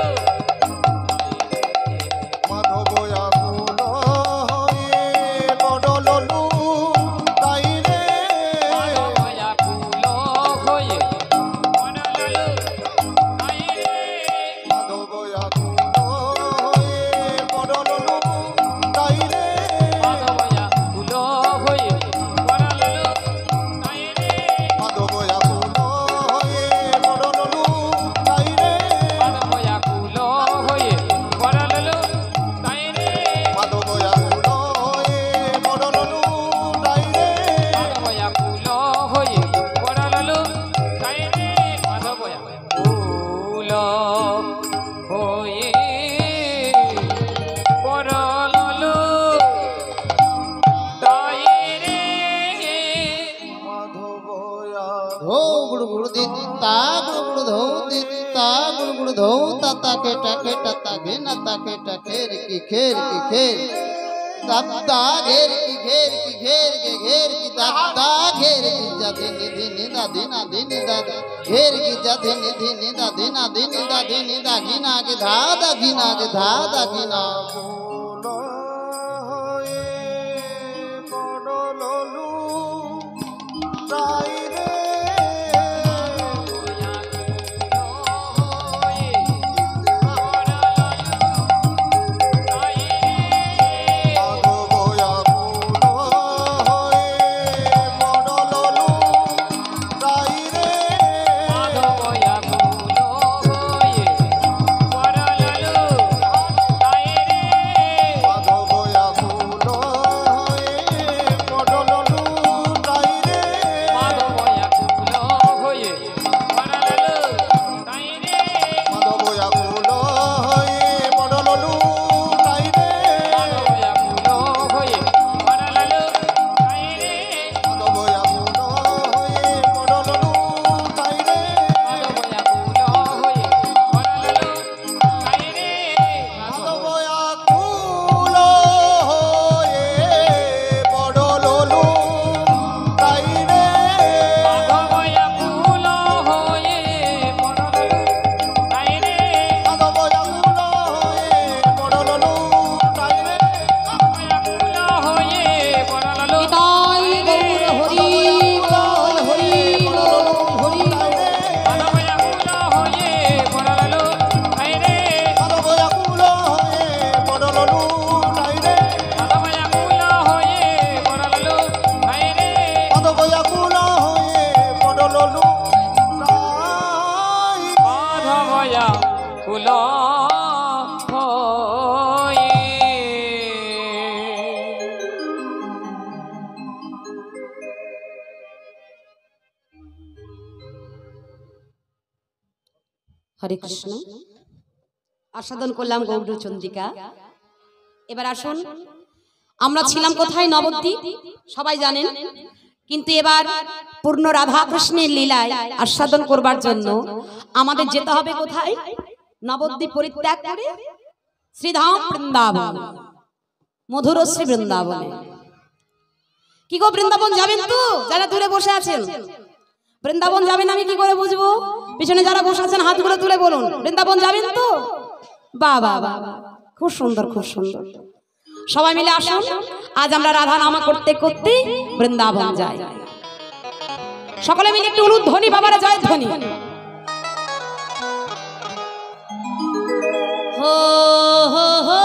মাধব আকুল হয়ে পড়ললু নাই রে
মাধবয়া কোল হয়ে পড়ালু তাই রে
মাধব আকুল হয়ে পড়ললু নাই রে
গুড় গুড় দিন তা গুড় গুড় ধৌ দিন তা গুড় গুড় ধৌ তা তাকে টাকে টা তাকে না তাকে টা খের কি খের কি খের দাদা ঘের কি ঘের কি ঘের কি ঘের কি দাদা ঘের কি জাতি নিধি নিদা দিনা দিনি দাদা ঘের কি জাতি নিধি নিদা দিনা দিনি দা দিনি দা ঘিনা কে ধা দা ঘিনা কে ধা দা ঘিনা
হরে কৃষ্ণ। আস্বাদন করলাম গৌরচন্দ্রিকা। এবার আসুন, আমরা ছিলাম কোথায়? নবদ্বীপ, সবাই জানেন। কিন্তু এবার পূর্ণ রাধা কৃষ্ণের লীলায় আস্বাদন করবার জন্য আমাদের যেতে হবে কোথায়? নবদ্বীপ পরিত্যাগ করে শ্রীধাম বৃন্দাবন, মধুরশ্রী বৃন্দাবনে। কি গো, বৃন্দাবন যাবেন তো? যারা দূরে বসে আছেন বৃন্দাবন যাবেন, আমি কি করে বুঝবো? পিছনে যারা বসে আছেন হাতগুলো তুলে বলুন, বৃন্দাবন যাবেন তো? বাবা বাবা, খুব সুন্দর, খুব সুন্দর। সবাই মিলে আসুন, আজ আমরা রাধা নামা করতে করতে বৃন্দাবন যাই। সকলে মিলে একটু উলুধ্বনি, বাবারা জয় ধ্বনি। হো হো হো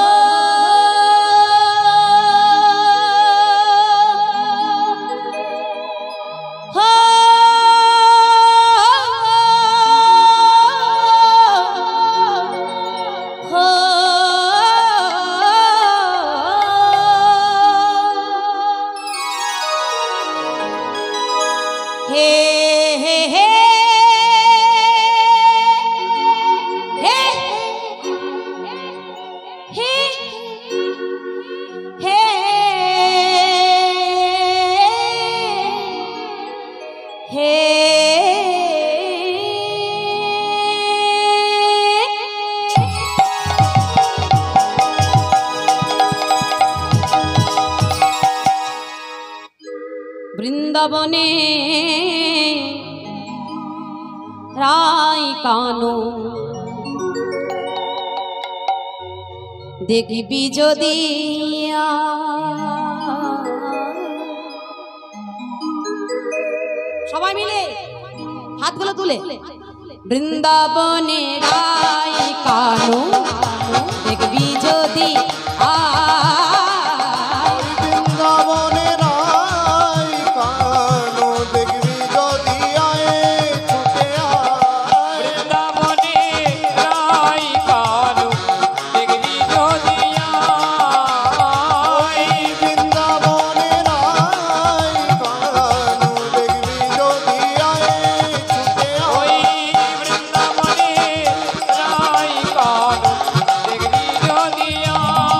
বৃন্দাবনে রাই কানো দেখবি যদি, সবাই মিলে হাতগুলো তুলে। বৃন্দাবনে রাই কানো দেখবি যদি আ,
বৃন্দাবনে রাই কানো দেখবি যদি আয়ে ছুটে আয়।
বৃন্দাবনে রাই কানো দেখবি যদি আয়।
বৃন্দাবনে রাই কানো দেখবি যদি আয়ে ছুটে
ওই
আয়।
বৃন্দাবনে রাই কানো দেখবি যদি আয়।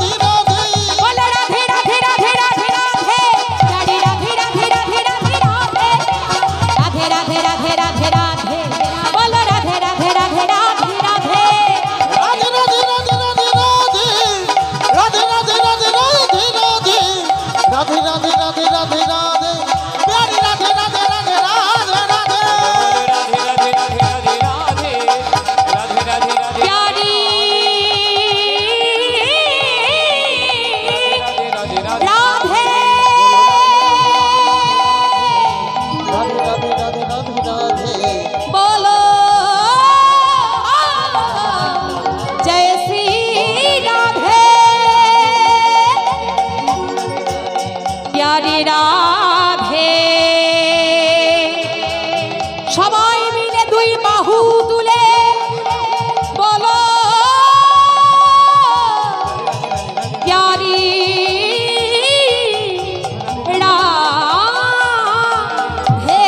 প্যারি রাধে সবাই মিলে দুই বাহু তুলে বলো প্যারি রাধে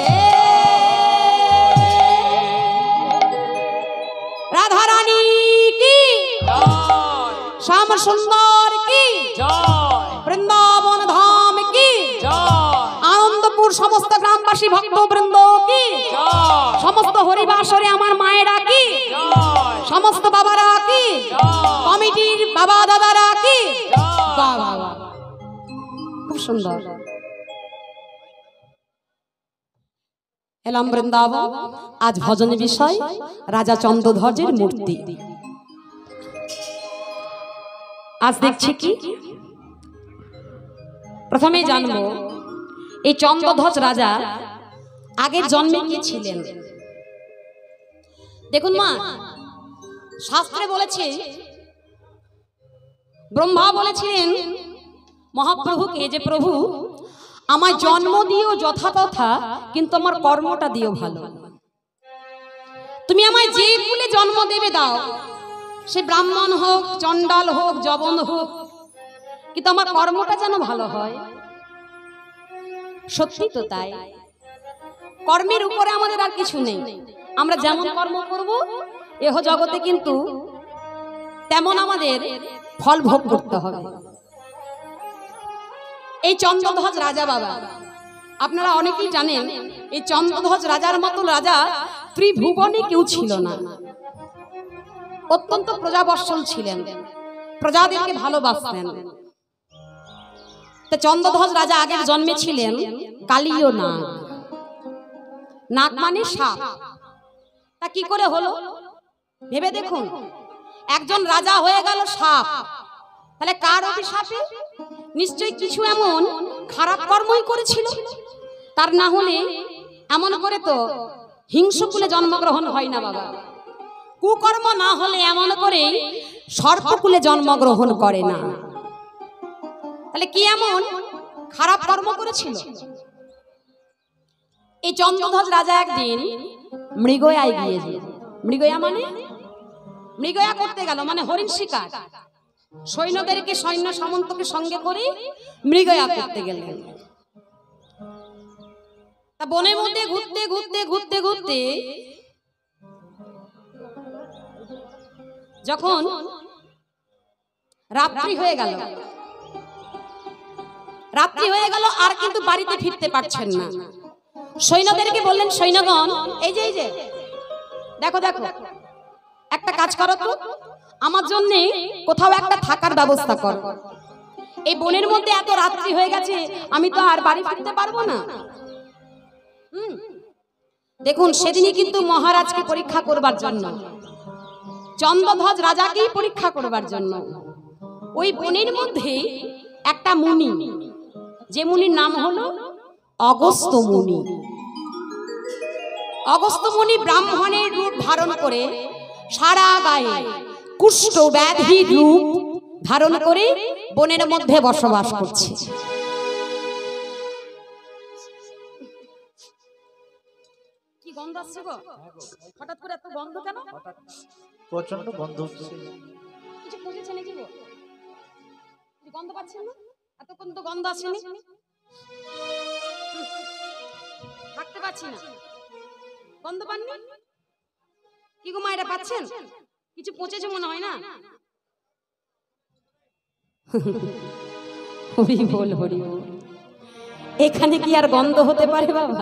রাধা রানী কি শ্যাম সুন্দর কি বৃন্দাবন ধাম কি আনন্দপুর সমস্ত গ্রামবাসী ভক্তবৃন্দ কি সমস্ত হরিবাসরে আমার মায়েরা কি সমস্ত বাবারা কি কমিটির বাবা দাদারা কি বাবা খুব সুন্দর এলাম বৃন্দাবন আজ ভজন বিষয় রাজা চন্দ্রধ্বজের মূর্তি আজ দেখছি কি প্রথমে জানবো এই চন্দ্রধ্বজ রাজা আগের জন্মে কি ছিলেন। দেখুন মা শাস্ত্রে বলেছে ব্রহ্মা বলেছিলেন মহাপ্রভুকে যে প্রভু আমায় জন্ম দিও যথাতথা কিন্তু আমার কর্মটা দিও ভালো। তুমি আমায় যে কুলে জন্ম দেবে দাও সে ব্রাহ্মণ হোক চণ্ডাল হোক জবন হোক কিন্তু আমার কর্মটা যেন ভালো হয়। সত্যি তো তাই কর্মের উপরে আমাদের আর কিছু নেই আমরা যেমন কর্ম করব এহ জগতে কিন্তু তেমন আমাদের ফল ভোগ করতে হবে। এই চন্দ্রধ্বজ রাজা বাবা আপনারা অনেকেই জানেন এই চন্দ্রধ্বজ রাজার মতো রাজা ত্রিভুবনে কেউ ছিল না। অত্যন্ত প্রজাবৎসল ছিলেন প্রজাদেরকে ভালোবাসতেন। চন্দ্রধ্বজ রাজা আগের জন্মে ছিলেন কালীয় নাগ। নাগ মানে সাপ। তা কি করে হলো ভেবে দেখুন একজন রাজা হয়ে গেল সাপ তাহলে কার অভিশাপে নিশ্চয়ই কিছু এমন খারাপ কর্মই করেছিল তার না হলে এমন করে তো হিংস্রকুলে জন্মগ্রহণ হয় না বাবা। কুকর্ম না হলে এমন করে সর্পকুলে জন্মগ্রহণ করে না। তাহলে কি এমন খারাপ কর্ম করেছিল। এই চন্দ্রধ্বজ রাজা একদিন মৃগয়ায় গিয়েছে। মৃগয়া মানে মৃগয়া করতে গেল মানে হরিণ শিকার। সৈন্যদেরকে সৈন্য সামন্তকে সঙ্গে করে মৃগয়া করতে গেলেন। তা বনের মধ্যে ঘুরতে ঘুরতে ঘুরতে ঘুরতে যখন রাত্রি হয়ে গেল রাত্রি হয়ে গেল আর কিন্তু বাড়িতে ফিরতে পারছেন না। সৈন্যদেরকে বললেন সৈন্যগণ এই যে এই যে দেখো দেখো একটা কাজ করো তো আমার জন্য কোথাও একটা থাকার ব্যবস্থা করো। এই বনের মধ্যে এত রাত্রি হয়ে গেছে আমি তো আর বাড়ি ফিরতে পারবো না। হুম দেখুন সেদিনই কিন্তু মহারাজকে পরীক্ষা করবার জন্য চন্দ্রধ্বজ রাজাকেই পরীক্ষা করবার জন্য ওই বনের মধ্যে একটা মুনি যে মুনির নাম হলো অগস্ত্য মুনি। অগস্ত্য মুনি ব্রাহ্মণের রূপ ধারণ করে সারা গায়ে কুষ্ঠ ব্যাধি রূপ ধারণ করে বনের মধ্যে বসবাস করছে। কি গন্ধ আসছে গো হঠাৎ করে এত গন্ধ কেন?
প্রচন্ড গন্ধ হচ্ছে।
কিছু পুষেছে নাকি গো গন্ধ পাচ্ছেন না? এতক্ষণ তো গন্ধ আসেনি থাকতে পারছি না। গন্ধ পাননি কি গো মা এটা পাচ্ছেন? কিছু পচেছে মনে হয় না? হরি বল হরি বল এখানে কি আর গন্ধ হতে পারে বাবা?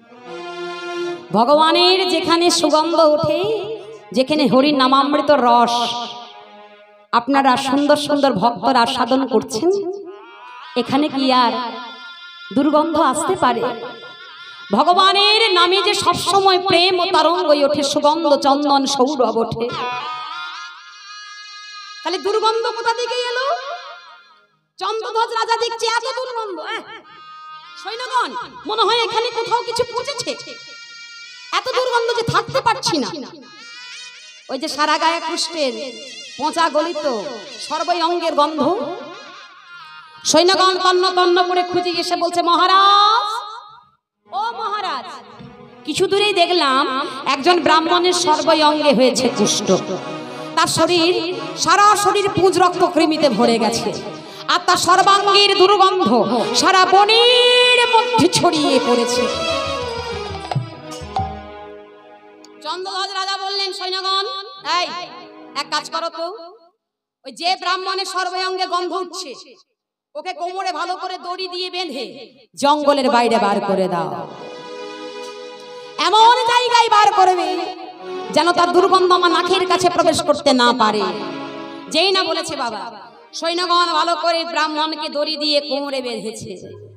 ভগবানের যেখানে সুগন্ধ ওঠে যেখানে হরি নামামৃত রস আপনারা সুন্দর সুন্দর ভক্তরা আস্বাদন করছেন এখানে কি আর দুর্গন্ধ আসতে পারে? ভগবানের নামে যে সবসময় প্রেম ও তরঙ্গ ওঠে সুগন্ধ চন্দন সৌরভ ওঠে তাহলে দুর্গন্ধ কোথা থেকে এলো? চন্দ্রধ্বজ রাজা দেখছে এত দুর্গন্ধ। সৈন্যগণ মনে হয় এখানে কোথাও কিছু পচেছে এত দুর্গন্ধ যে থাকতে পারছি না। ওই যে সারা গায়ে কুষ্ঠের পচা গলিত সর্বই অঙ্গের গন্ধ সৈন্যগণ তন্ন তন্ন করে খুঁজে এসে বলছে, মহারাজ, ও মহারাজ, কিছু দূরেই দেখলাম একজন ব্রাহ্মণের সর্বই অঙ্গে হয়েছে কুষ্ঠ। তার শরীর, সারা শরীর পুঁজ রক্ত কৃমিতে ভরে গেছে, আর তার সর্বাঙ্গের দুর্গন্ধ সারা বনের মধ্যে ছড়িয়ে পড়েছে। চন্দ্রধ্বজ রাজা বললেন, সৈন্যগণ, এই এক কাজ করো তো, ওই যে ব্রাহ্মণের সর্বই অঙ্গে গন্ধ উঠছে ওকে কোমরে ভালো করে দড়ি দিয়ে বেঁধে জঙ্গলের বাইরে বার করে দাও। এমন জায়গায় বার করবে যেন তার দুর্গন্ধ আমার নাকের কাছে প্রবেশ করতে না পারে। যেই না বলেছে বাবা, সৈন্যগণ ভালো করে ব্রাহ্মণকে দড়ি দিয়ে কোমরে বেঁধেছে।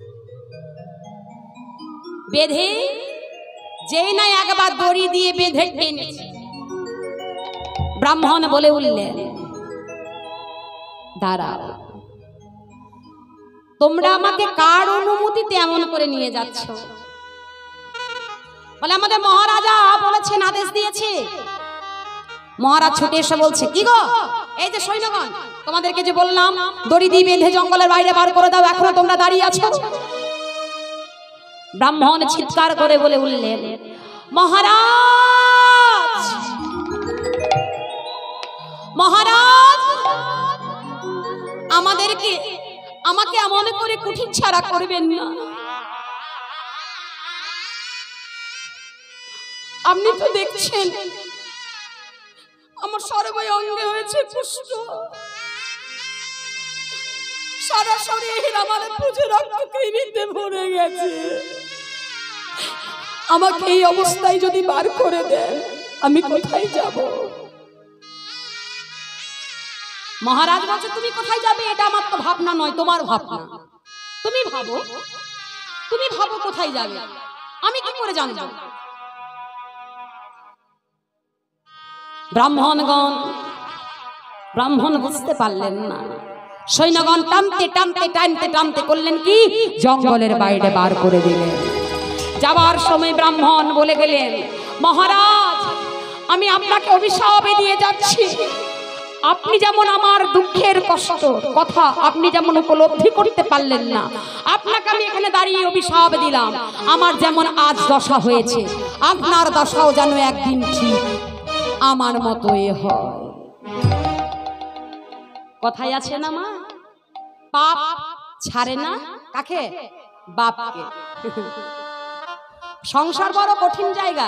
বেঁধে যেই না একবার দড়ি দিয়ে বেঁধে টেনেছে, ব্রাহ্মণ বলে উঠলেন, দাঁড়াও, তোমরা আমাকে কার অনুমতিতে এমন করে নিয়ে যাচ্ছ? বলে, আমাদের মহারাজা বলেছেন, আদেশ দিয়েছে। মহারাজ ছুটে এসে বলছে, কি গো, এই যে সৈন্যগণ, তোমাদেরকে যে বললাম দড়ি দিয়ে বেঁধে জঙ্গলের বাইরে বার করে দাও, এখনো তোমরা দাঁড়িয়ে আছো? ব্রাহ্মণ চিৎকার করে বলে উঠলেন, মহারাজ, মহারাজ, আমাদেরকে আমাকে এমন করে কুঠির ছাড়া করবেন না। আপনি তো দেখছেন আমার সর্বই অঙ্গে হয়েছে কুষ্ঠ, সারা শরীর আমার পুজো রক্ত কৃমিতে ভরে গেছে। আমাকে এই অবস্থায় যদি বার করে দেন, আমি কোথায় যাব? মহারাজ বলছে, তুমি কোথায় যাবে এটা আমার তো ভাবনা নয়, তোমার ভাবনা। তুমি ভাবো, তুমি ভাবো কোথায় যাবে, আমি কি করে জানবো? ব্রাহ্মণগণ, ব্রাহ্মণ বুঝতে পারলেন না। সৈন্যগণ টানতে টানতে টানতে টানতে করলেন কি, জঙ্গলের বাইরে বার করে দিলেন। যাবার সময় ব্রাহ্মণ বলে গেলেন, মহারাজ, আমি আপনাকে অভিশাপ দিয়ে যাচ্ছি। আপনি যেমন আমার দুঃখের কষ্ট কথা আপনি যেমন উপলব্ধি করতে পারলেন না, আপনাকে আমি এখানে দাঁড়িয়ে অভিশাপ দিলাম। আমার যেমন আজ দশা হয়েছে, আপনার দশাও যেন একদিন ঠিক আমার মতোই হয়। কথাই আছে না মা, পাপ ছাড়ে না কাকে? বাপকে। সংসার বড় কঠিন জায়গা,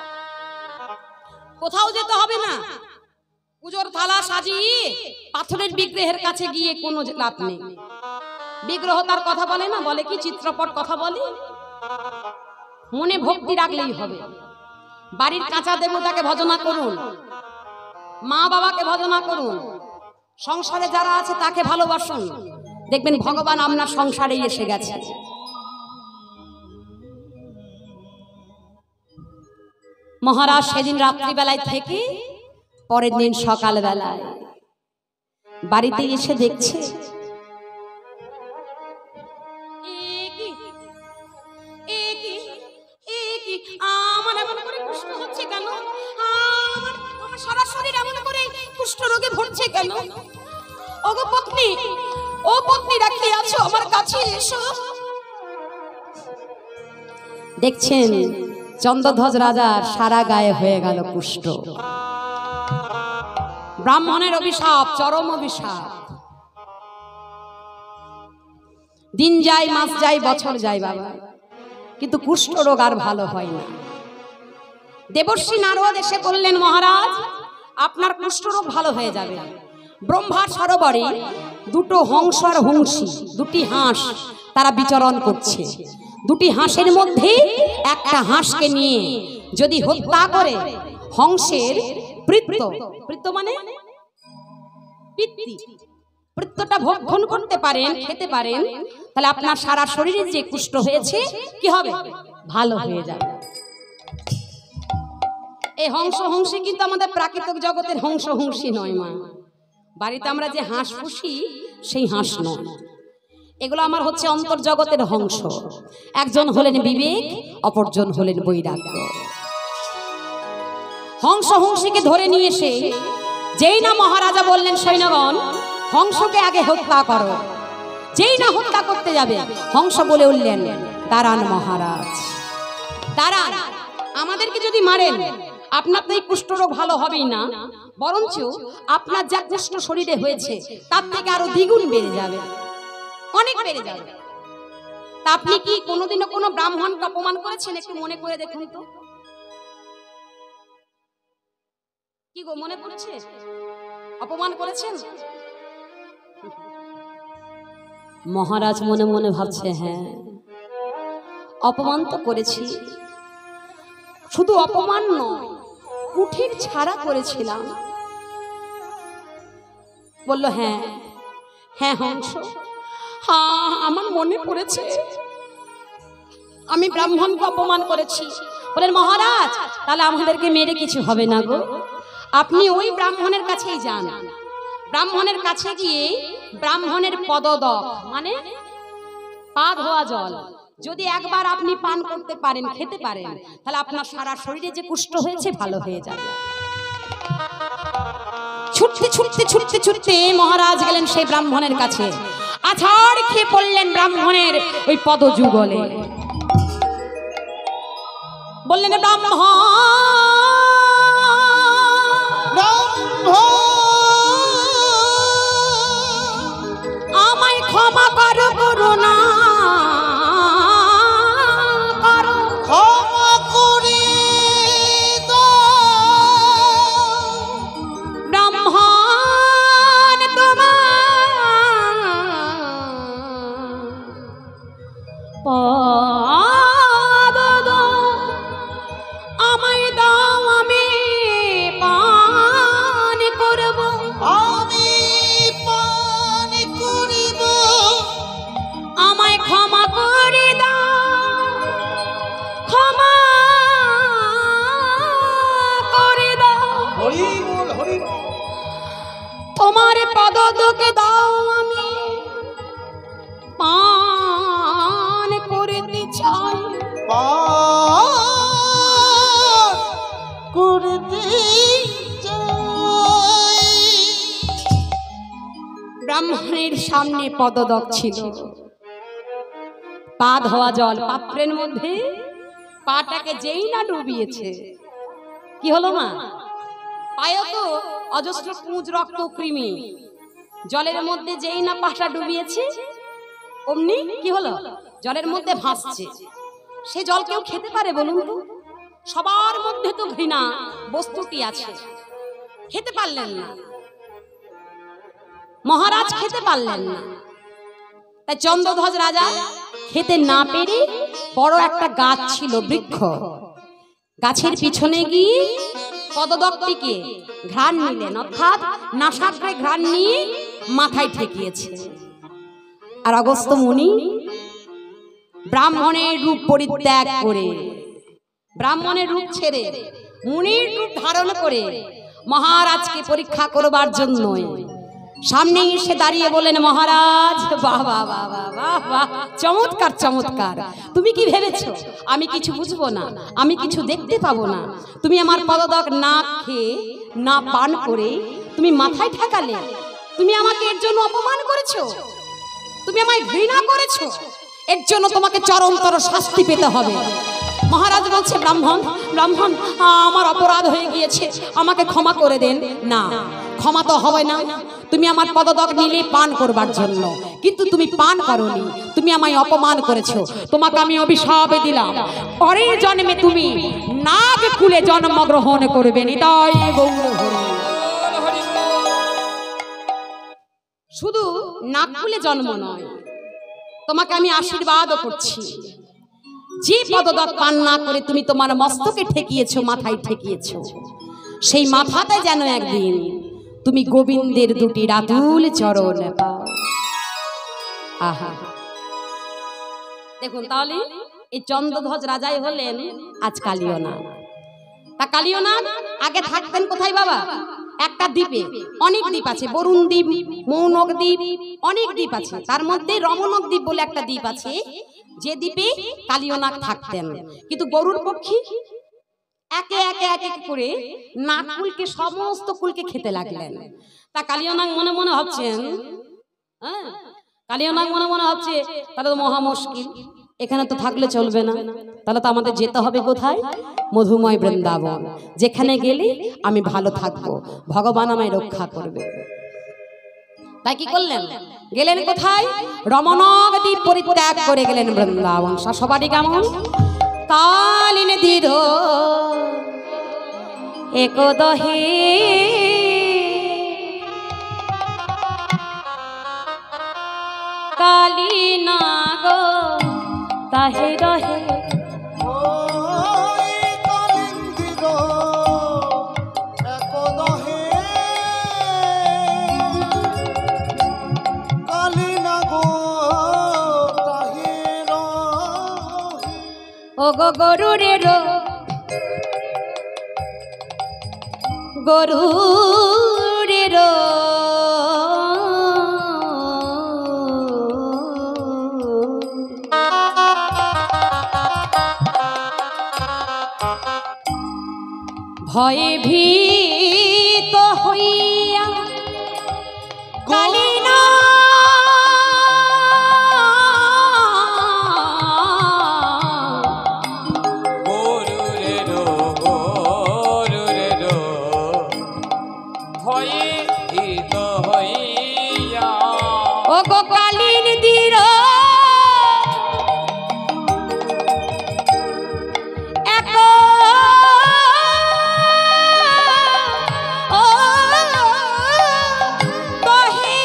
কোথাও যেতে হবে না। পুজোর থালা সাজিয়ে পাথরের বিগ্রহের কাছে গিয়ে কোনো লাভ নেই। বিগ্রহ তার কথা বলে না, বলে কি চিত্রপট কথা বলে। মনে ভক্তি রাখলেই হবে। বাড়ির কাঁচা দেবতাকে ভজনা করুন, মা বাবাকে ভজনা করুন, সংসারে যারা আছে তাকে ভালোবাসুন, দেখবেন ভগবান আপনার সংসারে এসে গেছে। মহারাজ সেদিন রাত্রিবেলায় থেকে পরের দিন সকালবেলায় বাড়িতে এসে দেখছে আমার এমন করে কুষ্ঠ হচ্ছে কেন, আমার সারা শরীর এমন করে কুষ্ঠ রোগে ভরছে কেন? ওগো পত্নী, ও পত্নী রাখি আছো, আমার কাছে এসো। দেখছেন চন্দ্রধ্বজ রাজার সারা গায়ে হয়ে গেল কুষ্ঠ। ব্রাহ্মণের অভিশাপ, চরম অভিশাপ। দিন যায়, মাস যায়, বছর যায় বাবা, কিন্তু কুষ্ঠ রোগ আর ভালো হয় না। দেবর্ষি নারদ এসে বললেন, মহারাজ, আপনার কুষ্ঠ রোগ ভালো হয়ে যাবে। ব্রহ্মার সরোবরে দুটো হংস আর হংসী, দুটি হাঁস তারা বিচরণ করছে। দুটি হাঁসের মধ্যে একটা হাঁসকে নিয়ে যদি হত্যা করে হংসের পৃত্ত, পৃত্ত মানে পিত্তি, পৃত্তটা ভক্ষণ করতে পারেন, খেতে পারেন, তাহলে আপনার সারা শরীরে যে কুষ্ঠ হয়েছে কি হবে? ভালো হয়ে যাবে। এই হংস হংসী কিন্তু আমাদের প্রাকৃতিক জগতের হংস হংসী নয় মা। বাড়িতে আমরা যে হাঁস পুষি সেই হাঁস নয়, এগুলো আমার হচ্ছে অন্তর্জগতের হংস। একজন হলেন বিবেক, অপরজন হলেন বৈরাগ্য। হংস হংসীকে ধরে নিয়ে এসে যেই না মহারাজা বললেন, সৈন্যগণ, হংসকে আগে হত্যা করো। যেই না হত্যা করতে যাবে হংস বলে উঠলেন, দাঁড়ান মহারাজ, দাঁড়ান, আমাদেরকে যদি মারেন আপনার তো এই কুষ্ঠরোগ ভালো হবেই না, বরঞ্চ আপনার যা কুষ্ঠ শরীরে হয়েছে তার থেকে আরো দ্বিগুণ বেড়ে যাবে, অনেক বেড়ে যাবে। তা আপনি কি কোনোদিনও কোনো ব্রাহ্মণকে অপমান করেছেন? একটু মনে করে দেখুন তো, কি গো মনে পড়ছে? অপমান করেছেন? মহারাজ মনে মনে ভাবছে, হ্যাঁ অপমান তো করেছি, শুধু অপমান নয় কুঠির ছাড়া করেছিলাম। বলল, হ্যাঁ হ্যাঁ হংস, হ্যাঁ আমার মনে পড়েছে, আমি ব্রাহ্মণকে অপমান করেছি। বলেন, মহারাজ তাহলে আমাদেরকে মেরে কিছু হবে না গো, আপনি ওই ব্রাহ্মণের কাছেই যান, ব্রাহ্মণের কাছে গিয়ে ব্রাহ্মণের পদদক মানে পা ধোয়া জল যদি একবার আপনি পান করতে পারেন, খেতে পারেন, তাহলে আপনার সারা শরীরে যে কুষ্ঠ হয়েছে ভালো হয়ে যাবে। ছুটতে ছুটতে ছুটতে ছুটতে মহারাজ গেলেন সেই ব্রাহ্মণের কাছে, আছাড় খেয়ে পড়লেন ব্রাহ্মণের ওই পদযুগলে। বললেন, ব্রাহ্মণ আমায় ক্ষমা করো, করুণা করো,
ক্ষমা করে
ব্রাহ্মণ তোমার পদ আমায় দাও, আমি পান করব,
আমি পান করিব,
আমায় ক্ষমা করে দাও, ক্ষমা করে দাও,
হরি বল হরি বল।
তোমার পদদকে দাও, আমি পান করতে চাই।
পান করতে চাই।
ব্রাহ্মণের সামনে পদদক ছিল, পা ধোয়া জল পাত্রের মধ্যে, পাটাকে যেই না ডুবিয়েছে, কি হলো মা? পায়ে তো অজস্র পুঁজ রক্ত কৃমি, জলের মধ্যে যেই না পাটা ডুবিয়েছে অমনি কি হলো? জলের মধ্যে ভাসছে। সে জল কেউ খেতে পারে বলুন তো? সবার মধ্যে তো ঘৃণা বস্তুটি আছে, খেতে পারলেন না মহারাজ, খেতে পারলেন না। তাই চন্দ্রধ্বজ রাজা খেতে না পেরে বড় একটা গাছ ছিল, বৃক্ষ, গাছের পিছনে গিয়ে পদদকটিকে ঘ্রাণ নিলেন, অর্থাৎ নাসাগ্রে ঘ্রাণ নিয়ে মাথায় ঠেকিয়েছে। আর অগস্ত্য মুনি ব্রাহ্মণের রূপ পরিত্যাগ করে, ব্রাহ্মণের রূপ ছেড়ে মুনির রূপ ধারণ করে মহারাজকে পরীক্ষা করবার জন্য সামনে এসে দাঁড়িয়ে বলেন, মহারাজ বাহ বাহ বাহ বাহ বাহ বাহ, চমৎকার চমৎকার, তুমি কি ভেবেছো আমি কিছু বুঝবো না, আমি কিছু দেখতে পাবো না? তুমি আমার পদদক না খেয়ে না পান করে তুমি মাথায় ঠেকালে, তুমি আমাকে এর জন্য অপমান করেছো, তুমি আমায় ঘৃণা করেছো, এর জন্য তোমাকে চরমতর শাস্তি পেতে হবে। মহারাজ বলছে, ব্রাহ্মণ ব্রাহ্মণ আমার অপরাধ হয়ে গিয়েছে, আমাকে ক্ষমা করে দেন। না, ক্ষমা তো হবে না, তুমি আমার পদদক নিলে পান করবার জন্য, কিন্তু তুমি পান করোনি, তুমি আমায় অপমান করেছো, তোমাকে আমি অভিশাপ দিলাম, পরের জন্মে তুমি নাগ কুলে জন্মগ্রহণ করবে। নিতাই গৌর হরি। শুধু নাগ কুলে জন্ম নয়, তোমাকে আমি আশীর্বাদও করছি, যে পদদক পান না করে তুমি তোমার মস্তকে ঠেকিয়েছো, মাথায় ঠেকিয়েছো, সেই মাথাতে যেন একদিন তুমি গোবিন্দের দুটি রাতুল চরণ পাও। আহা, দেখুন তাহলে এই চন্দ্রধ্বজ রাজাই হলেন আজ কালিয়নাগ। তা কালিয়নাগ আগে থাকতেন কোথায় বাবা? একটা দ্বীপে, অনেক দ্বীপ আছে, বরুণ দ্বীপ, মৌনক দ্বীপ, অনেক দ্বীপ আছে, তার মধ্যে রমণক দ্বীপ বলে একটা দ্বীপ আছে, যে দ্বীপে কালিয়নাগ থাকতেন। কিন্তু গরুর পক্ষী একে একে একে করে নাগকুলকে, সমস্ত কুলকে খেতে লাগলেন। তা কালিয়নাগ মনে মনে ভাবছেন, হ্যাঁ কালিয়ানাগ মনে মনে ভাবছে তাহলে তো মহা মুশকিল, এখানে তো থাকলে চলবে না, তাহলে তো আমাদের যেতে হবে কোথায়? মধুময় বৃন্দাবন, যেখানে গেলে আমি ভালো থাকবো, ভগবান আমায় রক্ষা করবে। তাই কি করলেন? গেলেন কোথায়? রমণক দ্বীপ পরিত্যাগ করে গেলেন বৃন্দাবন। সবারই কেমন? কালিন দির একদহে কালিনাগ তাহে রহে।
ওই কালিন্দির একদহে কালিনাগ তাহে রহে।
ও গো গরুরের গরুরের ভয়ে ভীত হইয়া কালিনা
গরুরেরো গরুরেরো ভয়ে ভীত হইয়া
ও গো কালিন দির এক ও কহে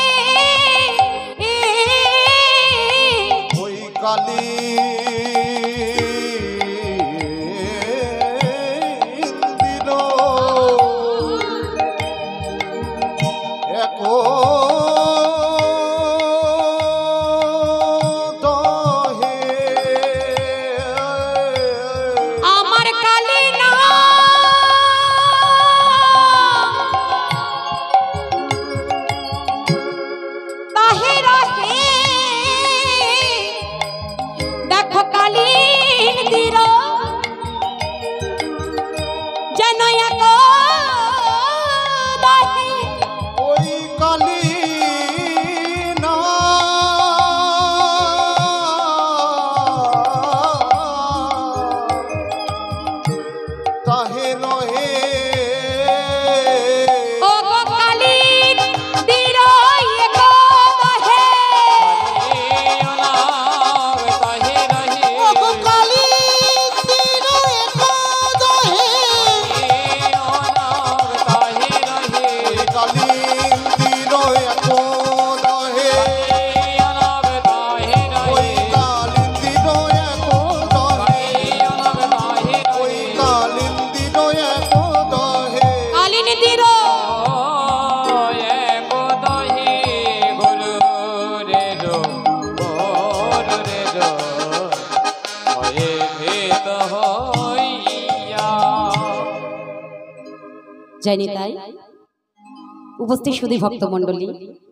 ওই কালিন্দির একদহে
আমার কালিনা তাহে রহে। দেখো কালিন দির যেন এক দাহে।
ওই কালিনা তাহে রহে।
ও গো কালিন দির এক দাহে।
কালিনাগ তাহে রহে
কালিন্দির একদহে
কালিনাগ তাহে রহে
কালিন্দির একদহে
কালিনাগ তাহে
ওই
রহে
কালিন্দির একদহে
কালিনাগ তাহে
ওই
রহে
কালিন্দির একদহে
কালিন দির
একদহে গরুরেরো গরুরেরো ভয়ে ভীত হইয়া।
জানি তাই উপস্থিত শুধু ভক্তমণ্ডলী,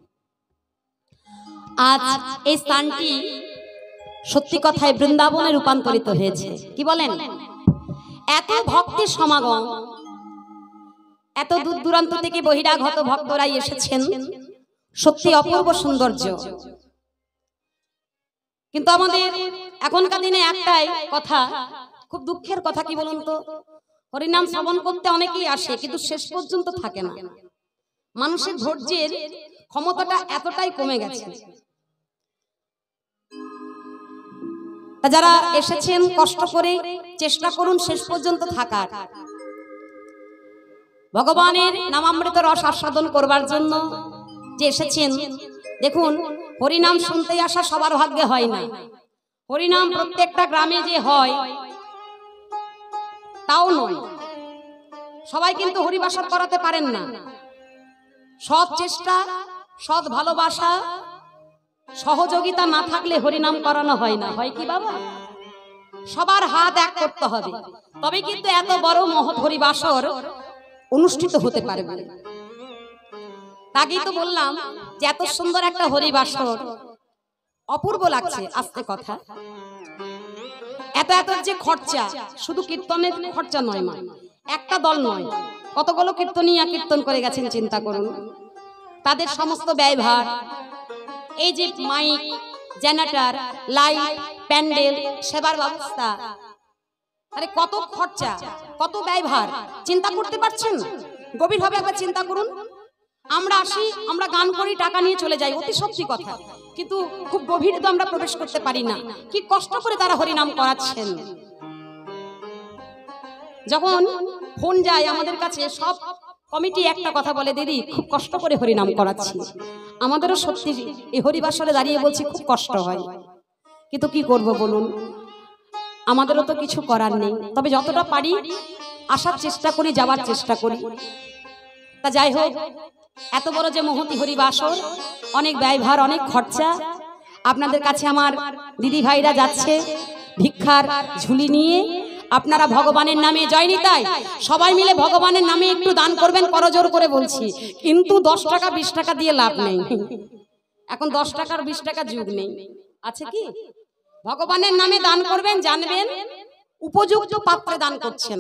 আজ এই স্থানটি সত্যি কথায় বৃন্দাবনে রূপান্তরিত হয়েছে। কি বলেন? এত ভক্তের সমাগম, এত দূর দূরান্ত থেকে বহিরাগত ভক্তরাই এসেছেন, সত্যি অপূর্ব সৌন্দর্য। কিন্তু আমাদের এখনকার দিনে একটাই কথা, খুব দুঃখের কথা, কি বলুন তো, হরিনাম শ্রবণ করতে অনেকেই আসে কিন্তু শেষ পর্যন্ত থাকে না। মানুষের ধৈর্যের ক্ষমতাটা এতটাই কমে গেছে। তা যারা এসেছেন কষ্ট করে চেষ্টা করুন শেষ পর্যন্ত থাকার, ভগবানের নামামৃত রস আস্বাদন করবার জন্য যে এসেছেন। দেখুন, হরিনাম শুনতে আসা সবার ভাগ্যে হয় না। হরিনাম প্রত্যেকটা গ্রামে যে হয় তাও নয়, সবাই কিন্তু হরিবাসর করাতে পারেন না। সৎ চেষ্টা, সৎ ভালোবাসা, সহযোগিতা না থাকলে হরিনাম করানো হয় না। হয় কি বাবা? সবার হাত এক করতে হবে, তবে কিন্তু এত বড় মহৎ হরিবাসর অনুষ্ঠিত হতে পারবে। আগেই তো বললাম যে এত সুন্দর একটা হরিবাসর, অপূর্ব লাগছে। আস্তে কথা, এত এত যে খরচা, শুধু কীর্তনের খরচা নয় মা, একটা দল নয়, কতগুলো কীর্তনিয়া কীর্তন করে গেছেন চিন্তা করুন। তাদের সমস্ত ব্যয়ভার, এই যে মাইক, জেনারেটর, লাইট, প্যান্ডেল, সেবার ব্যবস্থা, আরে কত খরচা, কত ব্যয়ভার চিন্তা করতে পারছেন? গভীরভাবে একবার চিন্তা করুন। আমরা আসি, আমরা গান করি, টাকা নিয়ে চলে যাই, অতি সত্যি কথা, কিন্তু খুব গভীরে তো আমরা প্রবেশ করতে পারি না। কি কষ্ট করে তারা হরিনাম করাচ্ছেন। যখন ফোন যায় আমাদের কাছে, সব কমিটি একটা কথা বলে, দিদি খুব কষ্ট করে হরিনাম করাচ্ছি। আমাদেরও সত্যি এই হরিবাসরে দাঁড়িয়ে বলছি খুব কষ্ট হয়, কিন্তু কি করব বলুন, আমাদেরও তো কিছু করার নেই। তবে যতটা পারি আসার চেষ্টা করি, যাওয়ার চেষ্টা করি। তা যাই হোক, এত বড় যে মহতি হরিবাসর, অনেক ব্যয়ভার, অনেক খরচা। আপনাদের কাছে আমার দিদি ভাইরা যাচ্ছে ভিক্ষার ঝুলি নিয়ে। আপনারা ভগবানের নামে, জয় নিতাই, সবাই মিলে ভগবানের নামে একটু দান করবেন, করজোর করে বলছি। কিন্তু দশ টাকা বিশ টাকা দিয়ে লাভ নেই, এখন দশ টাকার বিশ টাকার যুগ নেই, আছে কি? ভগবানের নামে দান করবেন, জানবেন উপযুক্ত পাত্রে দান করছেন।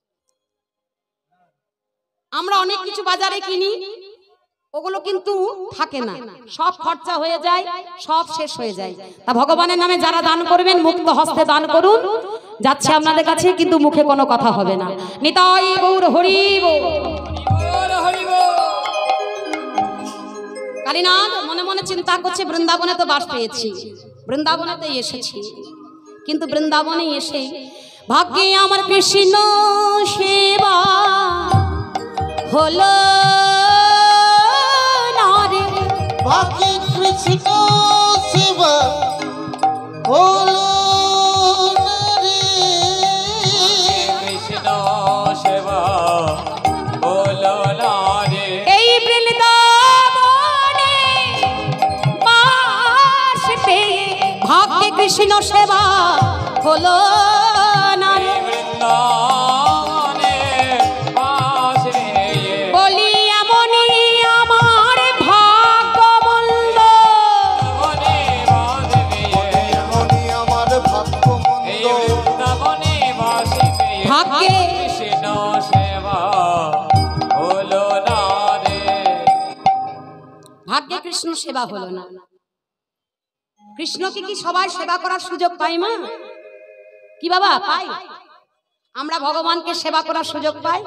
আমরা অনেক কিছু বাজারে কিনি, ওগুলো কিন্তু থাকে না, সব খরচা হয়ে যায়, সব শেষ হয়ে যায়। তা ভগবানের নামে যারা দান করবেন, মুক্ত হস্তে দান করুন। যাচ্ছে আপনাদের কাছে, কিন্তু মুখে কোনো কথা হবে না। নিতাই গৌর হরি বল। কালীনাথ মনে মনে চিন্তা করছে, বৃন্দাবনে তো বাস পেয়েছি, বৃন্দাবনেতে এসেছি, কিন্তু বৃন্দাবনে এসে ভাগ্যে আমার কৃষ্ণ সেবা হলো না রে।
বাকি কৃষ্ণ সেবা হলো না রে।
কৃষ্ণ সেবা হলো না রে।
এই বৃন্দাবনে বাস পেয়ে ভাগ্যে কৃষ্ণ সেবা হলো না রে।
বৃন্দাবনে বাস পেয়ে
বলি এমনই আমার ভাগ্য মন্দ,
বনে বাস পেয়ে
এমনই আমার ভাগ্য
এই
মন্দ।
বৃন্দাবনে বাস পেয়ে
ভাগ্যে
কৃষ্ণ সেবা হলো না রে।
ভাগ্যে কৃষ্ণ সেবা হলো না। কৃষ্ণকে কি সবাই সেবা করার সুযোগ পাই মা? কি বাবা পাই? আমরা ভগবানকে সেবা করার সুযোগ পাই?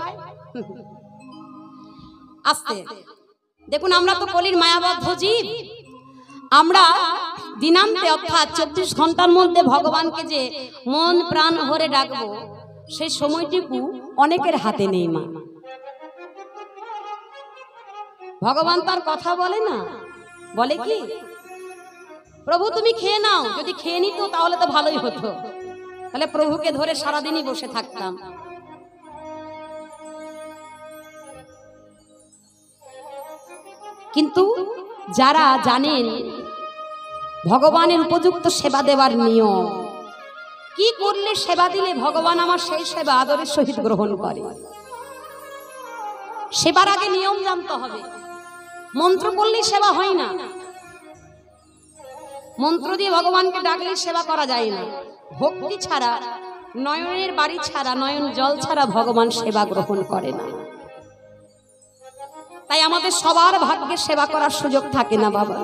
আস্তে দেখুন, আমরা তো কলির মায়াবদ্ধ জীব। আমরা দিনান্তে অর্থাৎ চব্বিশ ঘন্টার মধ্যে ভগবানকে যে মন প্রাণ ভরে ডাকবো, সেই সময়টুকু অনেকের হাতে নেই মা। ভগবান তার কথা বলে না, বলে কি, প্রভু তুমি খেয়ে নাও। যদি খেয়ে নিত তাহলে তো ভালোই হতো, তাহলে প্রভুকে ধরে সারাদিনই বসে থাকতাম। কিন্তু যারা জানেন ভগবানের উপযুক্ত সেবা দেওয়ার নিয়ম, কি করলে সেবা দিলে ভগবান আমার সেই সেবা আদরের সহিত গ্রহণ করে, সেবার আগে নিয়ম জানতে হবে। মন্ত্র করলেই সেবা হয় না, মন্ত্র দিয়ে ভগবানকে ডাকলে সেবা করা যায় না। ভক্তি ছাড়া, নয়নের বাড়ি ছাড়া, নয়ন জল ছাড়া ভগবান সেবা গ্রহণ করে না। তাই আমাদের সবার ভাগ্যে সেবা করার সুযোগ থাকে না বাবা।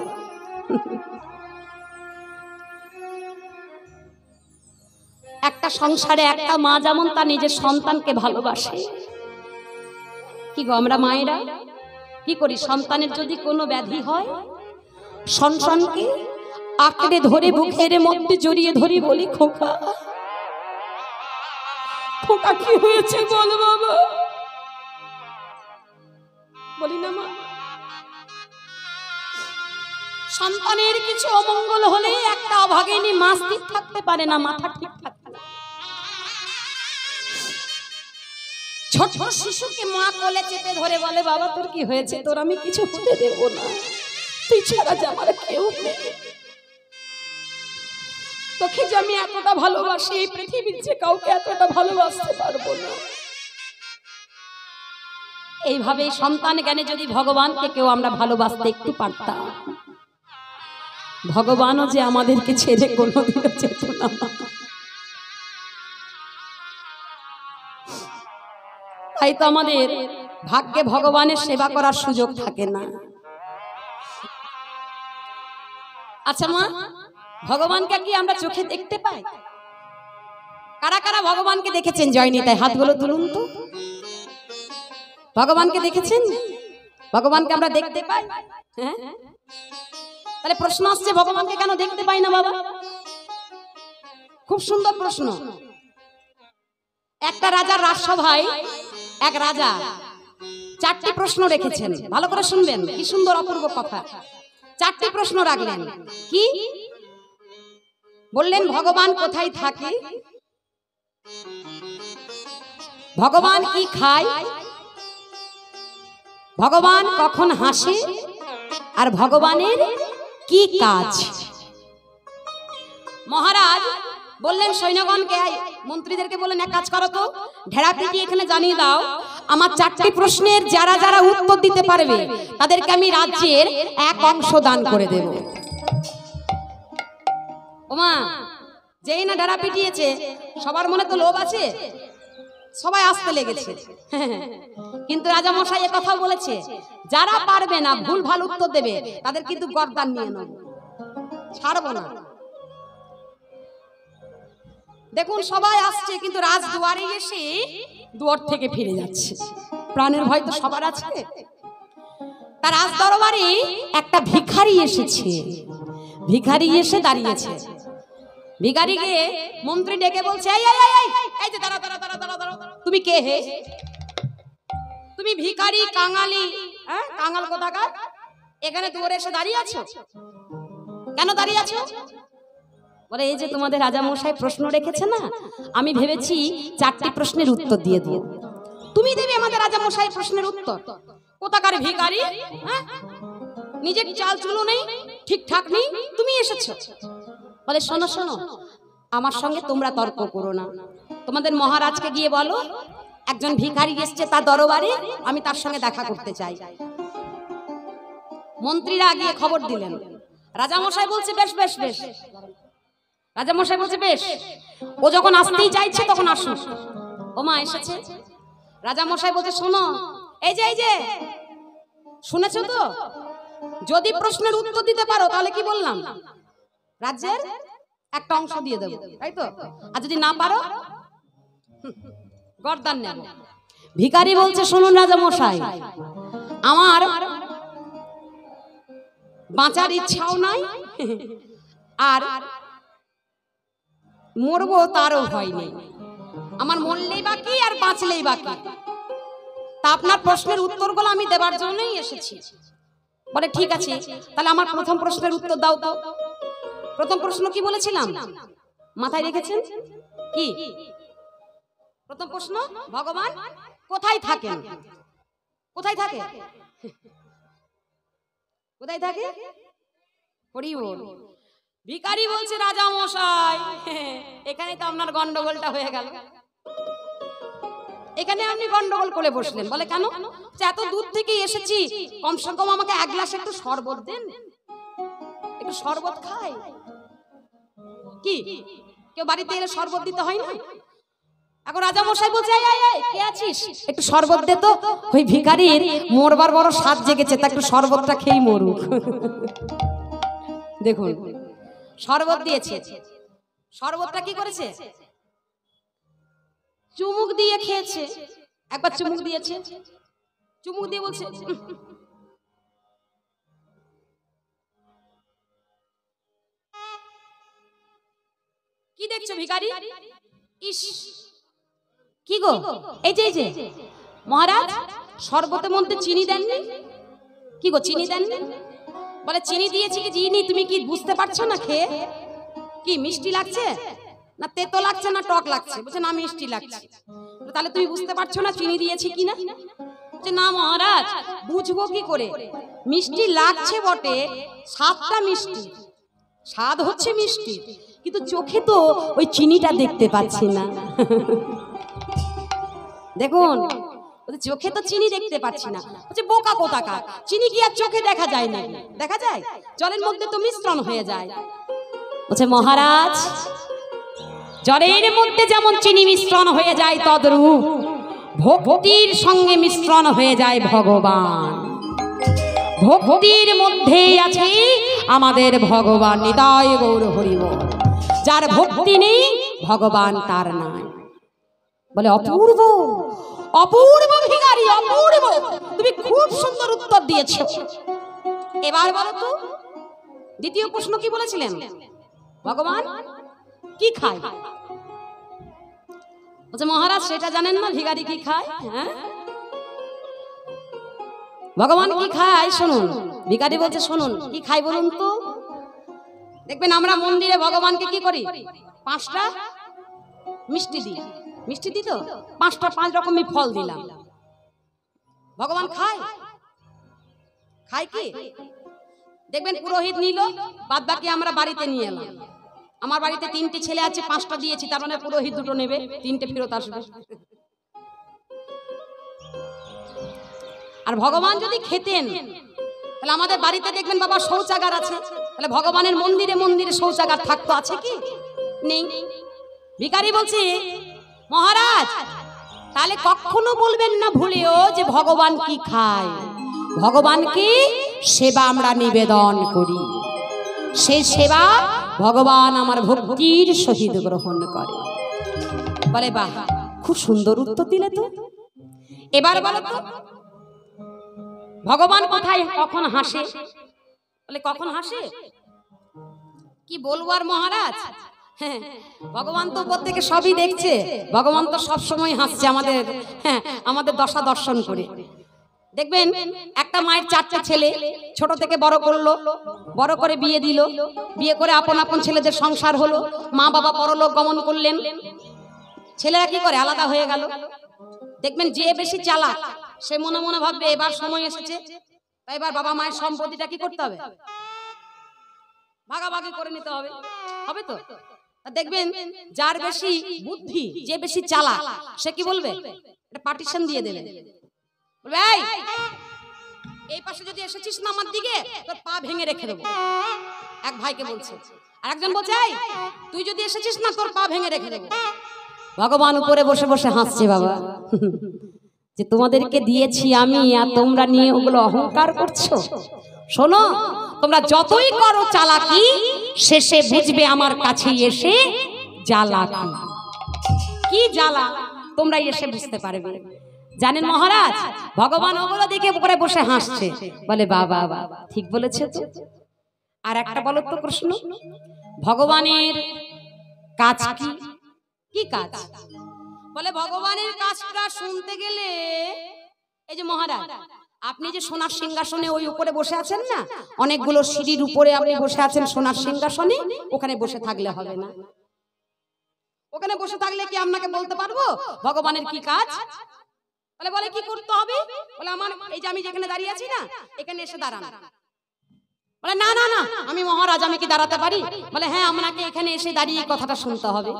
একটা সংসারে একটা মা যেমন তার নিজের সন্তানকে ভালোবাসে, কি গো আমরা মায়েরা কি করি, সন্তানের যদি কোনো ব্যাধি হয় সন্তানকে আঁকড়ে ধরে বুকের মধ্যে জড়িয়ে ধরি, বলি খোকা খোকা কি হয়েছে বল বাবা, বলি না মা। সন্তানের কিছু অমঙ্গল হলে একটা অভাগিনী মা স্থির থাকতে পারে না, মাথা ঠিক থাকে না। ছোট শিশুকে মা কোলে চেপে ধরে বলে, বাবা তোর কি হয়েছে, তোর আমি কিছু হতে দেব না, তুই ছাড়া যে আমার কেউ নেই, তোকে যে আমি এতটা ভালোবাসি, এই পৃথিবীর যে কাউকে এতটা ভালোবাসতে পারবো না। এইভাবে সন্তান জ্ঞানে যদি ভগবানকে কেউ আমরা ভালোবাসতে একটু পারতাম, ভগবানও যে আমাদেরকে ছেড়ে কোনোদিনও যেত না। তাই তো আমাদের ভাগ্যে ভগবানের সেবা করার সুযোগ থাকে না। আচ্ছা মা, ভগবানকে কি আমরা চোখে দেখতে পাই? কারা কারা ভগবানকে দেখেছেন? জয়নি তাই হাতগুলো তুলুন তো। ভগবানকে দেখেছেন? ভগবানকে আমরা দেখতে পাই? হ্যাঁ, তাহলে প্রশ্ন আসছে ভগবানকে কেন দেখতে পাই না বাবা? খুব সুন্দর প্রশ্ন। একটা রাজার রাজসভায় এক রাজা চারটি প্রশ্ন রেখেছেন, ভালো করে শুনবেন, কি সুন্দর অপূর্ব কথা। চারটি প্রশ্ন রাখলেন। কি বললেন? ভগবান কোথায় থাকে, ভগবান কি খায়, ভগবান কখন হাসে, আর ভগবানের কি কাজ। মহারাজ বললেন সৈন্যগণকে, মন্ত্রীদেরকে বললেন এক কাজ করো তো, ঢেড়া পিটি এখানে জানিয়ে দাও আমার চারটি প্রশ্নের যারা যারা উত্তর দিতে পারবে তাদেরকে আমি রাজ্যের এক অংশ দান করে দেব। ওমা, যেই না ঢেড়া পিটিয়েছে সবার মনে তো লোভ আছে, সবাই আসতে লেগেছে। কিন্তু রাজা মশাই এ কথা বলেছে, যারা পারবে না, ভুল ভাল উত্তর দেবে, তাদের কিন্তু গর্দান নিয়ে নেব, ছাড়বো না। দেখুন সবাই আসছে, কিন্তু রাজ দুয়ারে এসে দুয়ার থেকে ফিরে যাচ্ছে। প্রাণের ভয় তো সবার আছে। তার রাজ দরবারে একটা ভিখারি এসেছে। ভিখারি এসে দাঁড়িয়েছে। ভিখারিকে মন্ত্রী ডেকে বলছে, এই এই এই এই যে দাঁড়া দাঁড়া দাঁড়া দাঁড়া দাঁড়া, তুমি কে হে? তুমি ভিখারি, কাঙালি, হ্যাঁ কাঙাল কোথাকার, এখানে দুয়ারে এসে দাঁড়িয়ে আছো কেন? দাঁড়িয়ে আছো? বলে এই যে তোমাদের রাজা মশাই প্রশ্ন রেখেছে না, আমি ভেবেছি চারটি প্রশ্নের উত্তর দিয়ে দিও। তুমি দেবে আমাদের রাজা মশাই প্রশ্নের উত্তর? কোথাকার ভিখারি, হ্যাঁ নিজের চাল চুলো নেই, ঠিকঠাক নেই, তুমি এসেছো। বলে শোনো শোনো, আমার সঙ্গে তোমরা তর্ক করো না, তোমাদের মহারাজকে গিয়ে বলো একজন ভিখারি এসছে তার দরবারে, আমি তার সঙ্গে দেখা করতে চাই। মন্ত্রীরা গিয়ে খবর দিলেন। রাজা মশাই বলছে বেশ বেশ বেশ। রাজা মশাই বলছে বেশ, ও যখন আসতেই চাইছে তখন আসুন। ও মা এসেছে। রাজা মশাই বলছে শোনো, এই যে এই যে শুনেছো তো, যদি প্রশ্নের উত্তর দিতে পারো তাহলে কি বললাম, রাজ্যের একটা অংশ দিয়ে দেবো, তাই তো? আর যদি না পারো গর্দান নেব। ভিখারি বলছে শুনুন রাজা মশাই, আমার বাঁচার ইচ্ছাও নাই, আর মরবো তারও ভয় নেই, আমার মরলেই বাকি আর বাঁচলেই বাকি। তা আপনার প্রশ্নের উত্তরগুলো আমি দেবার জন্যই এসেছি। বলে ঠিক আছে, তাহলে আমার প্রথম প্রশ্নের উত্তর দাও তো। প্রথম প্রশ্ন কি বলেছিলাম মাথায় রেখেছেন? কি প্রথম প্রশ্ন? ভগবান কোথায় থাকেন? কোথায় থাকে? কোথায় থাকে? হরি বল। ভিখারি বলছে রাজা মশাই, এখানে তো আপনার গন্ডগোলটা হয়ে গেল। এখানে আপনি গন্ডগোল করে বসলেন। বলে কেন? এত দূর থেকে এসেছি, কমসে কম আমাকে এক গ্লাস একটু শরবত দেন, একটু শরবত খাই। কি কেউ বাড়িতে এলে শরবত দিতে হয় না? এখন রাজা মশাই বলছে কে আছিস, একটু শরবত দে তো। ওই ভিখারির মরবার বড় স্বাদ জেগেছে, তা একটু শরবতটা খেয়েই মরুক। দেখুন শরবত দিয়েছে। শরবতটা কি করেছে? চুমুক দিয়ে খেয়েছে। একবার চুমুক দিয়েছে, চুমুক দিয়ে বলছে কি দেখছো ভিখারি? ইস কি গো, এই যে এই যে মহারাজ শরবতের মধ্যে চিনি দেননি। কি গো চিনি দেননি? বলে চিনি দিয়েছি কি চিনি তুমি কি বুঝতে পারছো না? খেয়ে কি মিষ্টি লাগছে না তেতো লাগছে না টক লাগছে? বলছে না মিষ্টি লাগছে। তাহলে তুমি বুঝতে পারছো না চিনি দিয়েছি কিনা? বলছে না মহারাজ, বুঝবো কি করে? মিষ্টি লাগছে বটে, স্বাদটা মিষ্টি, স্বাদ হচ্ছে মিষ্টি, কিন্তু চোখে তো ওই চিনিটা দেখতে পাচ্ছি না। দেখুন চোখে তো চিনি দেখতে পাচ্ছি না। বলছে বোকা কোথাকার, চিনি কি আর চোখে দেখা যায় না? দেখা যায়, জলের মধ্যে তো মিশ্রণ হয়ে যায়। বলছে মহারাজ জলের মধ্যে যেমন চিনি মিশ্রণ হয়ে যায়, তদ্রূপ ভক্তির সঙ্গে মিশ্রণ হয়ে যায় ভগবান। ভক্তির মধ্যেই আছে আমাদের ভগবান। নিতাই গৌর হরি বল। যার ভক্তি নেই ভগবান তার নাই। বলে অপূর্ব অপূর্ব ভিখারি, অপূর্ব। তুমি খুব সুন্দর উত্তর দিয়েছো। এবার বলো তো দ্বিতীয় প্রশ্ন কি বলেছিলেন? ভগবান কি খায়? বলছে মহারাজ সেটা জানেন না, ভিখারি কি খায়? হ্যাঁ, ভগবান কি খায় শুনুন। ভিখারি বলছে শুনুন কি খাই বলুন তো। দেখবেন আমরা মন্দিরে ভগবানকে কি করি? পাঁচটা মিষ্টি দিই, মিষ্টি দিই তো পাঁচটা পাঁচ রকমের ফল দিলাম। ভগবান খায়? খায় কি? দেখবেন পুরোহিত নিল, বাদ বাকি আমরা বাড়িতে নিয়ে এলাম। আমার বাড়িতে তিনটে ছেলে আছে, পাঁচটা দিয়েছি, তার মানে পুরোহিত দুটো নেবে, তিনটে ফেরত আসবে। আর ভগবান যদি খেতেন তাহলে আমাদের বাড়িতে দেখবেন বাবা শৌচাগার আছে, তাহলে ভগবানের মন্দিরে মন্দিরে শৌচাগার থাকতো, আছে কি? নেই। ভিখারি বলছে মহারাজ তাহলে কখনো বলবেন না ভুলেও যে ভগবান কি খায়। ভগবানকে সেবা আমরা নিবেদন করি, সেই সেবা ভগবান আমার ভক্তির সহিত গ্রহণ করে। বলে বাহ, খুব সুন্দর উত্তর দিলে তো। এবার বলো তো ভগবান কোথায় কখন হাসে? বলে কখন হাসে? কি বলবো আর মহারাজ, হ্যাঁ ভগবান তো উপর থেকে সবই দেখছে। ভগবান তো সব সময় হাসছে আমাদের, হ্যাঁ আমাদের দশা দর্শন করে। দেখবেন একটা মায়ের চারটা ছেলে, ছোট থেকে বড় করলো, বড় করে বিয়ে দিল, বিয়ে করে আপন আপন ছেলেদের সংসার হলো, মা বাবা পরলোক গমন করলেন, ছেলেরা কি করে আলাদা হয়ে গেল। দেখবেন যে বেশি চালাক সে মনে মনে ভাববে এবার সময় এসেছে, তাই এবার বাবা মায়ের সম্পত্তিটা কি করতে হবে? ভাগাভাগি করে নিতে হবে, হবে তো? দেখবেন যার বেশি বুদ্ধি, যে বেশি চালাক, সে কি বলবে? এটা পার্টিশন দিয়ে দেবে। বলবে এই এই পাশে যদি এসেছিস না আমার দিকে, তোর পা ভেঙে রেখে দেবো। এক ভাইকে বলছে, আর একজন বলছে এই তুই যদি এসেছিস না তোর পা ভেঙে রেখে দেবো। ভগবান উপরে বসে বসে হাসছে বাবা, যে তোমাদেরকে দিয়েছি আমি আর তোমরা নিয়ে ওগুলো অহংকার করছো। শোনো, তোমরা যতই করো চালাকি, শেষে বুঝবে আমার কাছে এসে জ্বালা কি। কি জ্বালা তোমরা এসে বুঝতে পারবে। জানেন মহারাজ, ভগবান ওগুলো দেখে উপরে বসে হাসছে। বলে বাবা বাবা ঠিক বলেছে তো। আর একটা বলো তো প্রশ্ন, ভগবানের কাজ কি? কি কাজ? বলে ভগবানের কাজটা শুনতে গেলে, এই যে মহারাজ আপনি যে সোনার সিংহাসনে ওই উপরে বসে আছেন না, অনেকগুলো সিঁড়ির উপরে আপনি বসে আছেন সোনার সিংহাসনে, ওখানে বসে থাকলে হবে না। ওখানে বসে থাকলে কি আপনাকে বলতে পারবো ভগবানের কি কাজ? বলে বলে কি করতে হবে? বলে আমার এই যে আমি যেখানে দাঁড়িয়ে আছি না, এখানে এসে দাঁড়ান। বলে না না না আমি মহারাজ, আমি কি দাঁড়াতে পারি? বলে হ্যাঁ আপনাকে এখানে এসে দাঁড়িয়ে কথাটা শুনতে হবে।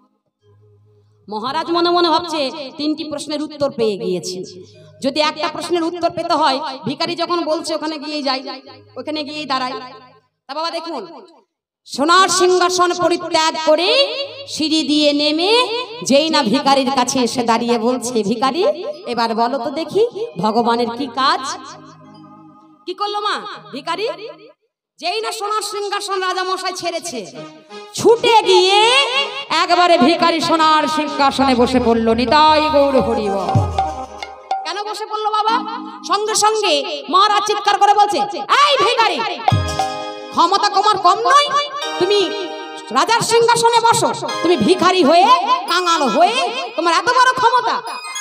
মহারাজ মনে মনে ভাবছে তিনটি প্রশ্নের উত্তর পেয়ে গিয়েছি, যদি একটা প্রশ্নের উত্তর পেতে হয় ভিখারি যখন বলছে ওখানে গিয়ে যাই, ওখানে গিয়েই দাঁড়াই। তা বাবা দেখুন, সোনার সিংহাসন পরিত্যাগ করে সিঁড়ি দিয়ে নেমে যেই না ভিখারির কাছে এসে দাঁড়িয়ে বলছে, ভিখারি এবার বলো তো দেখি ভগবানের কি কাজ? কি করলো মা? ভিখারি যেই না সোনার সিংহাসন রাজামশাই ছেড়েছে, ছুটে গিয়ে একবারে ভিখারি সোনার সিংহাসনে বসে পড়লো। নিতাই গৌর হরি বল। কেন বসে পড়লো বাবা? সঙ্গে সঙ্গে মহারাজ চিৎকার করে বলছে, এই ভিখারি ক্ষমতা তোমার কম নয়, তুমি রাজার সিংহাসনে বসো, তুমি ভিখারি হয়ে কাঙাল হয়ে তোমার এত বড় ক্ষমতা?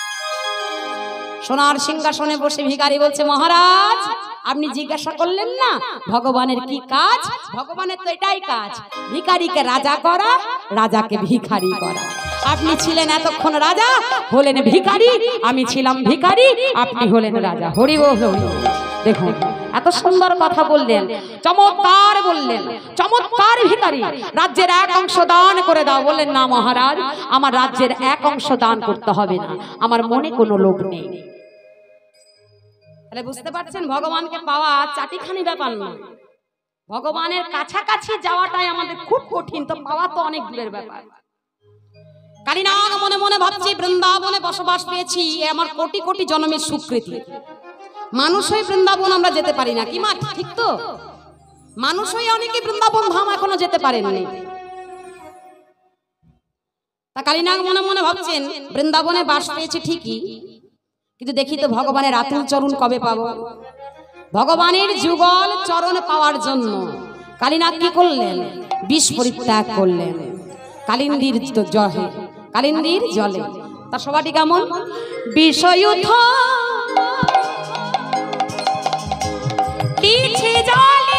সোনার সিংহাসনে বসে ভিখারি বলছে, মহারাজ আপনি জিজ্ঞাসা করলেন না ভগবানের কি কাজ? ভগবানের তো এটাই কাজ, ভিখারিকে রাজা করা, রাজাকে ভিখারি করা। আপনি ছিলেন এতক্ষণ রাজা, হলেন ভিখারি, আমি ছিলাম ভিখারি, আপনি হলেন রাজা। হরি বল হরি বল। দেখুন এত সুন্দর কথা বললেন, চমৎকার বললেন, চমৎকার ভিখারি। রাজ্যের এক অংশ দান করে দাও। বললেন না মহারাজ, আমার রাজ্যের এক অংশ দান করতে হবে না, আমার মনে কোনো লোভ নেই। তাহলে বুঝতে পারছেন ভগবানকে পাওয়া চাটিখানি ব্যাপার না, ভগবানের কাছাকাছি যাওয়াটাই আমাদের খুব কঠিন, তো পাওয়া তো অনেক দূরের ব্যাপার। কালীনাগ মনে মনে ভাবছি বৃন্দাবনে বসবাস পেয়েছি, আমার কোটি কোটি জন্মের স্বীকৃতি। মানুষ হয়ে বৃন্দাবন আমরা যেতে পারি না, কি মা ঠিক তো? মানুষ হয়ে অনেকে বৃন্দাবন ধাম এখনো যেতে পারেননি। তা কালীনাগ মনে মনে ভাবছেন বৃন্দাবনে বাস পেয়েছে ঠিকই, কিন্তু দেখি তো ভগবানের আতুল চরণ কবে পাবো। ভগবানের যুগল চরণ পাওয়ার জন্য কালীনাগ কি করলেন? বিষ পরিত্যাগ করলেন কালিন্দীর জলে, কালিন্দীর জলে। তার সবাটি কেমন? বিষয়ুদ্ধ লিছে জলে,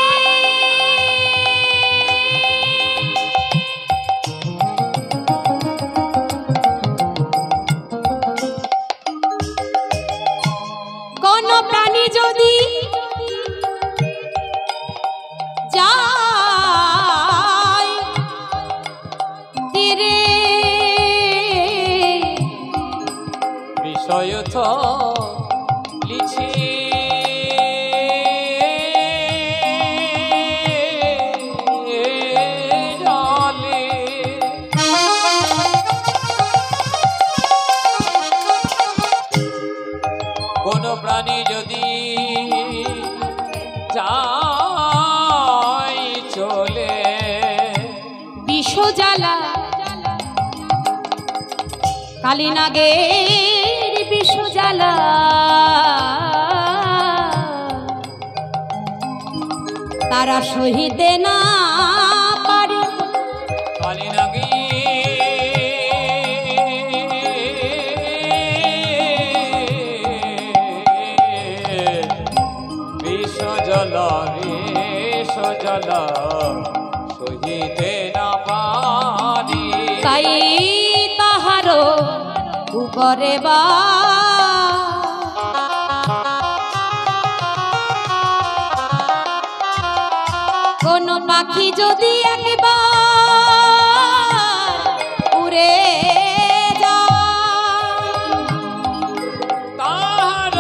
কোন প্রাণী যদি যায় তীরে,
বিষয় তো লিছি জলে, কোন প্রাণী যদি যায় চলে,
বিষ জ্বালা কালীনাগের বিষ জ্বালা, তারা সহিতে না পারে।
কালীনাগী বিষ জলা, বিষ জলা সহিতে না পারি,
তাই তাহার উপরে বা কোন পাখি যদি একবার উড়ে যায়,
তাহার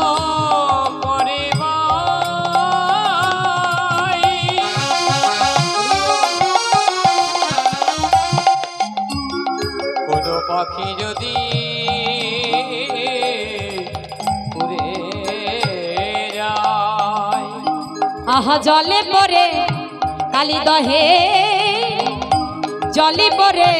পরিবার কোন পাখি যদি উড়ে যায়,
আহা জলে পরে কালী দহে, জলে পরে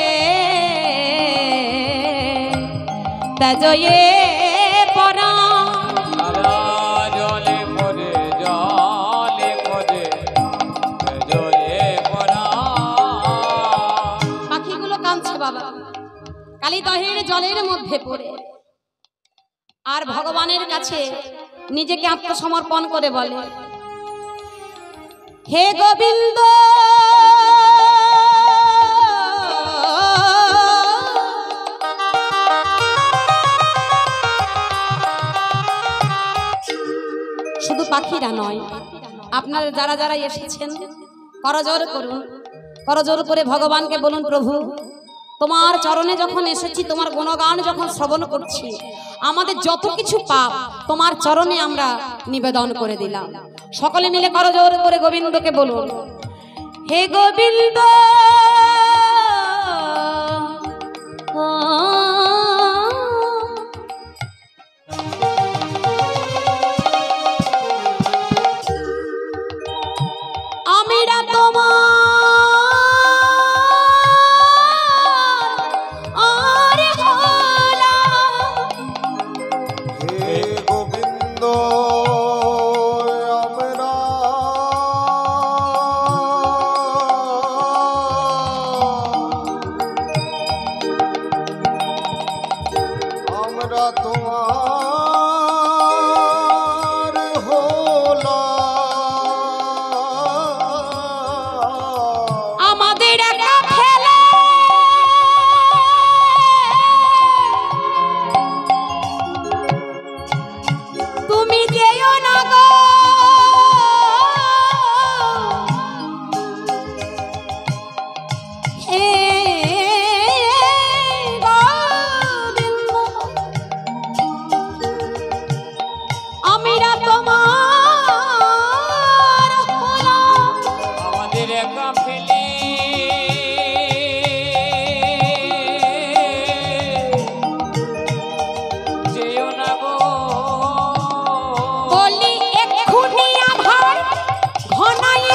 তেজয়ে পরা,
সারা জলে পড়ে জলে পড়ে জয়ে পড়া,
পাখিগুলো কাঁদছে বাবা কালী দহের জলের মধ্যে পড়ে, আর ভগবানের কাছে নিজেকে আত্মসমর্পণ করে বলে, হে গোবিন্দ শুধু পাখিরা নয়, আপনারা যারা যারা এসেছেন করজোর করুন, করজোর করে ভগবানকে বলুন, প্রভু তোমার চরণে যখন এসেছি, তোমার গুণগান যখন শ্রবণ করছি, আমাদের যত কিছু পাপ তোমার চরণে আমরা নিবেদন করে দিলাম। সকলে মিলে করজোর করে গোবিন্দকে বলুন, হে গোবিন্দ আমিরা তোমার আর হলাম,
হে গোবিন্দ আমরা আমরা তোমার হলাম,
আমাদের একা ফেলে তুমি যেও না গো, হে গোবিন্দ আমিরা তোমার হলাম,
আমাদের একা ফেলে যেও না গো,
বলি এক্ষুনি আধার ঘনাই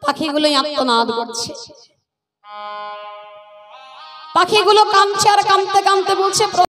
পাখিগুলো আত্মনাদ করছে। পাখিগুলো কাঁদছে আর কাঁদতে কাঁদতে বলছে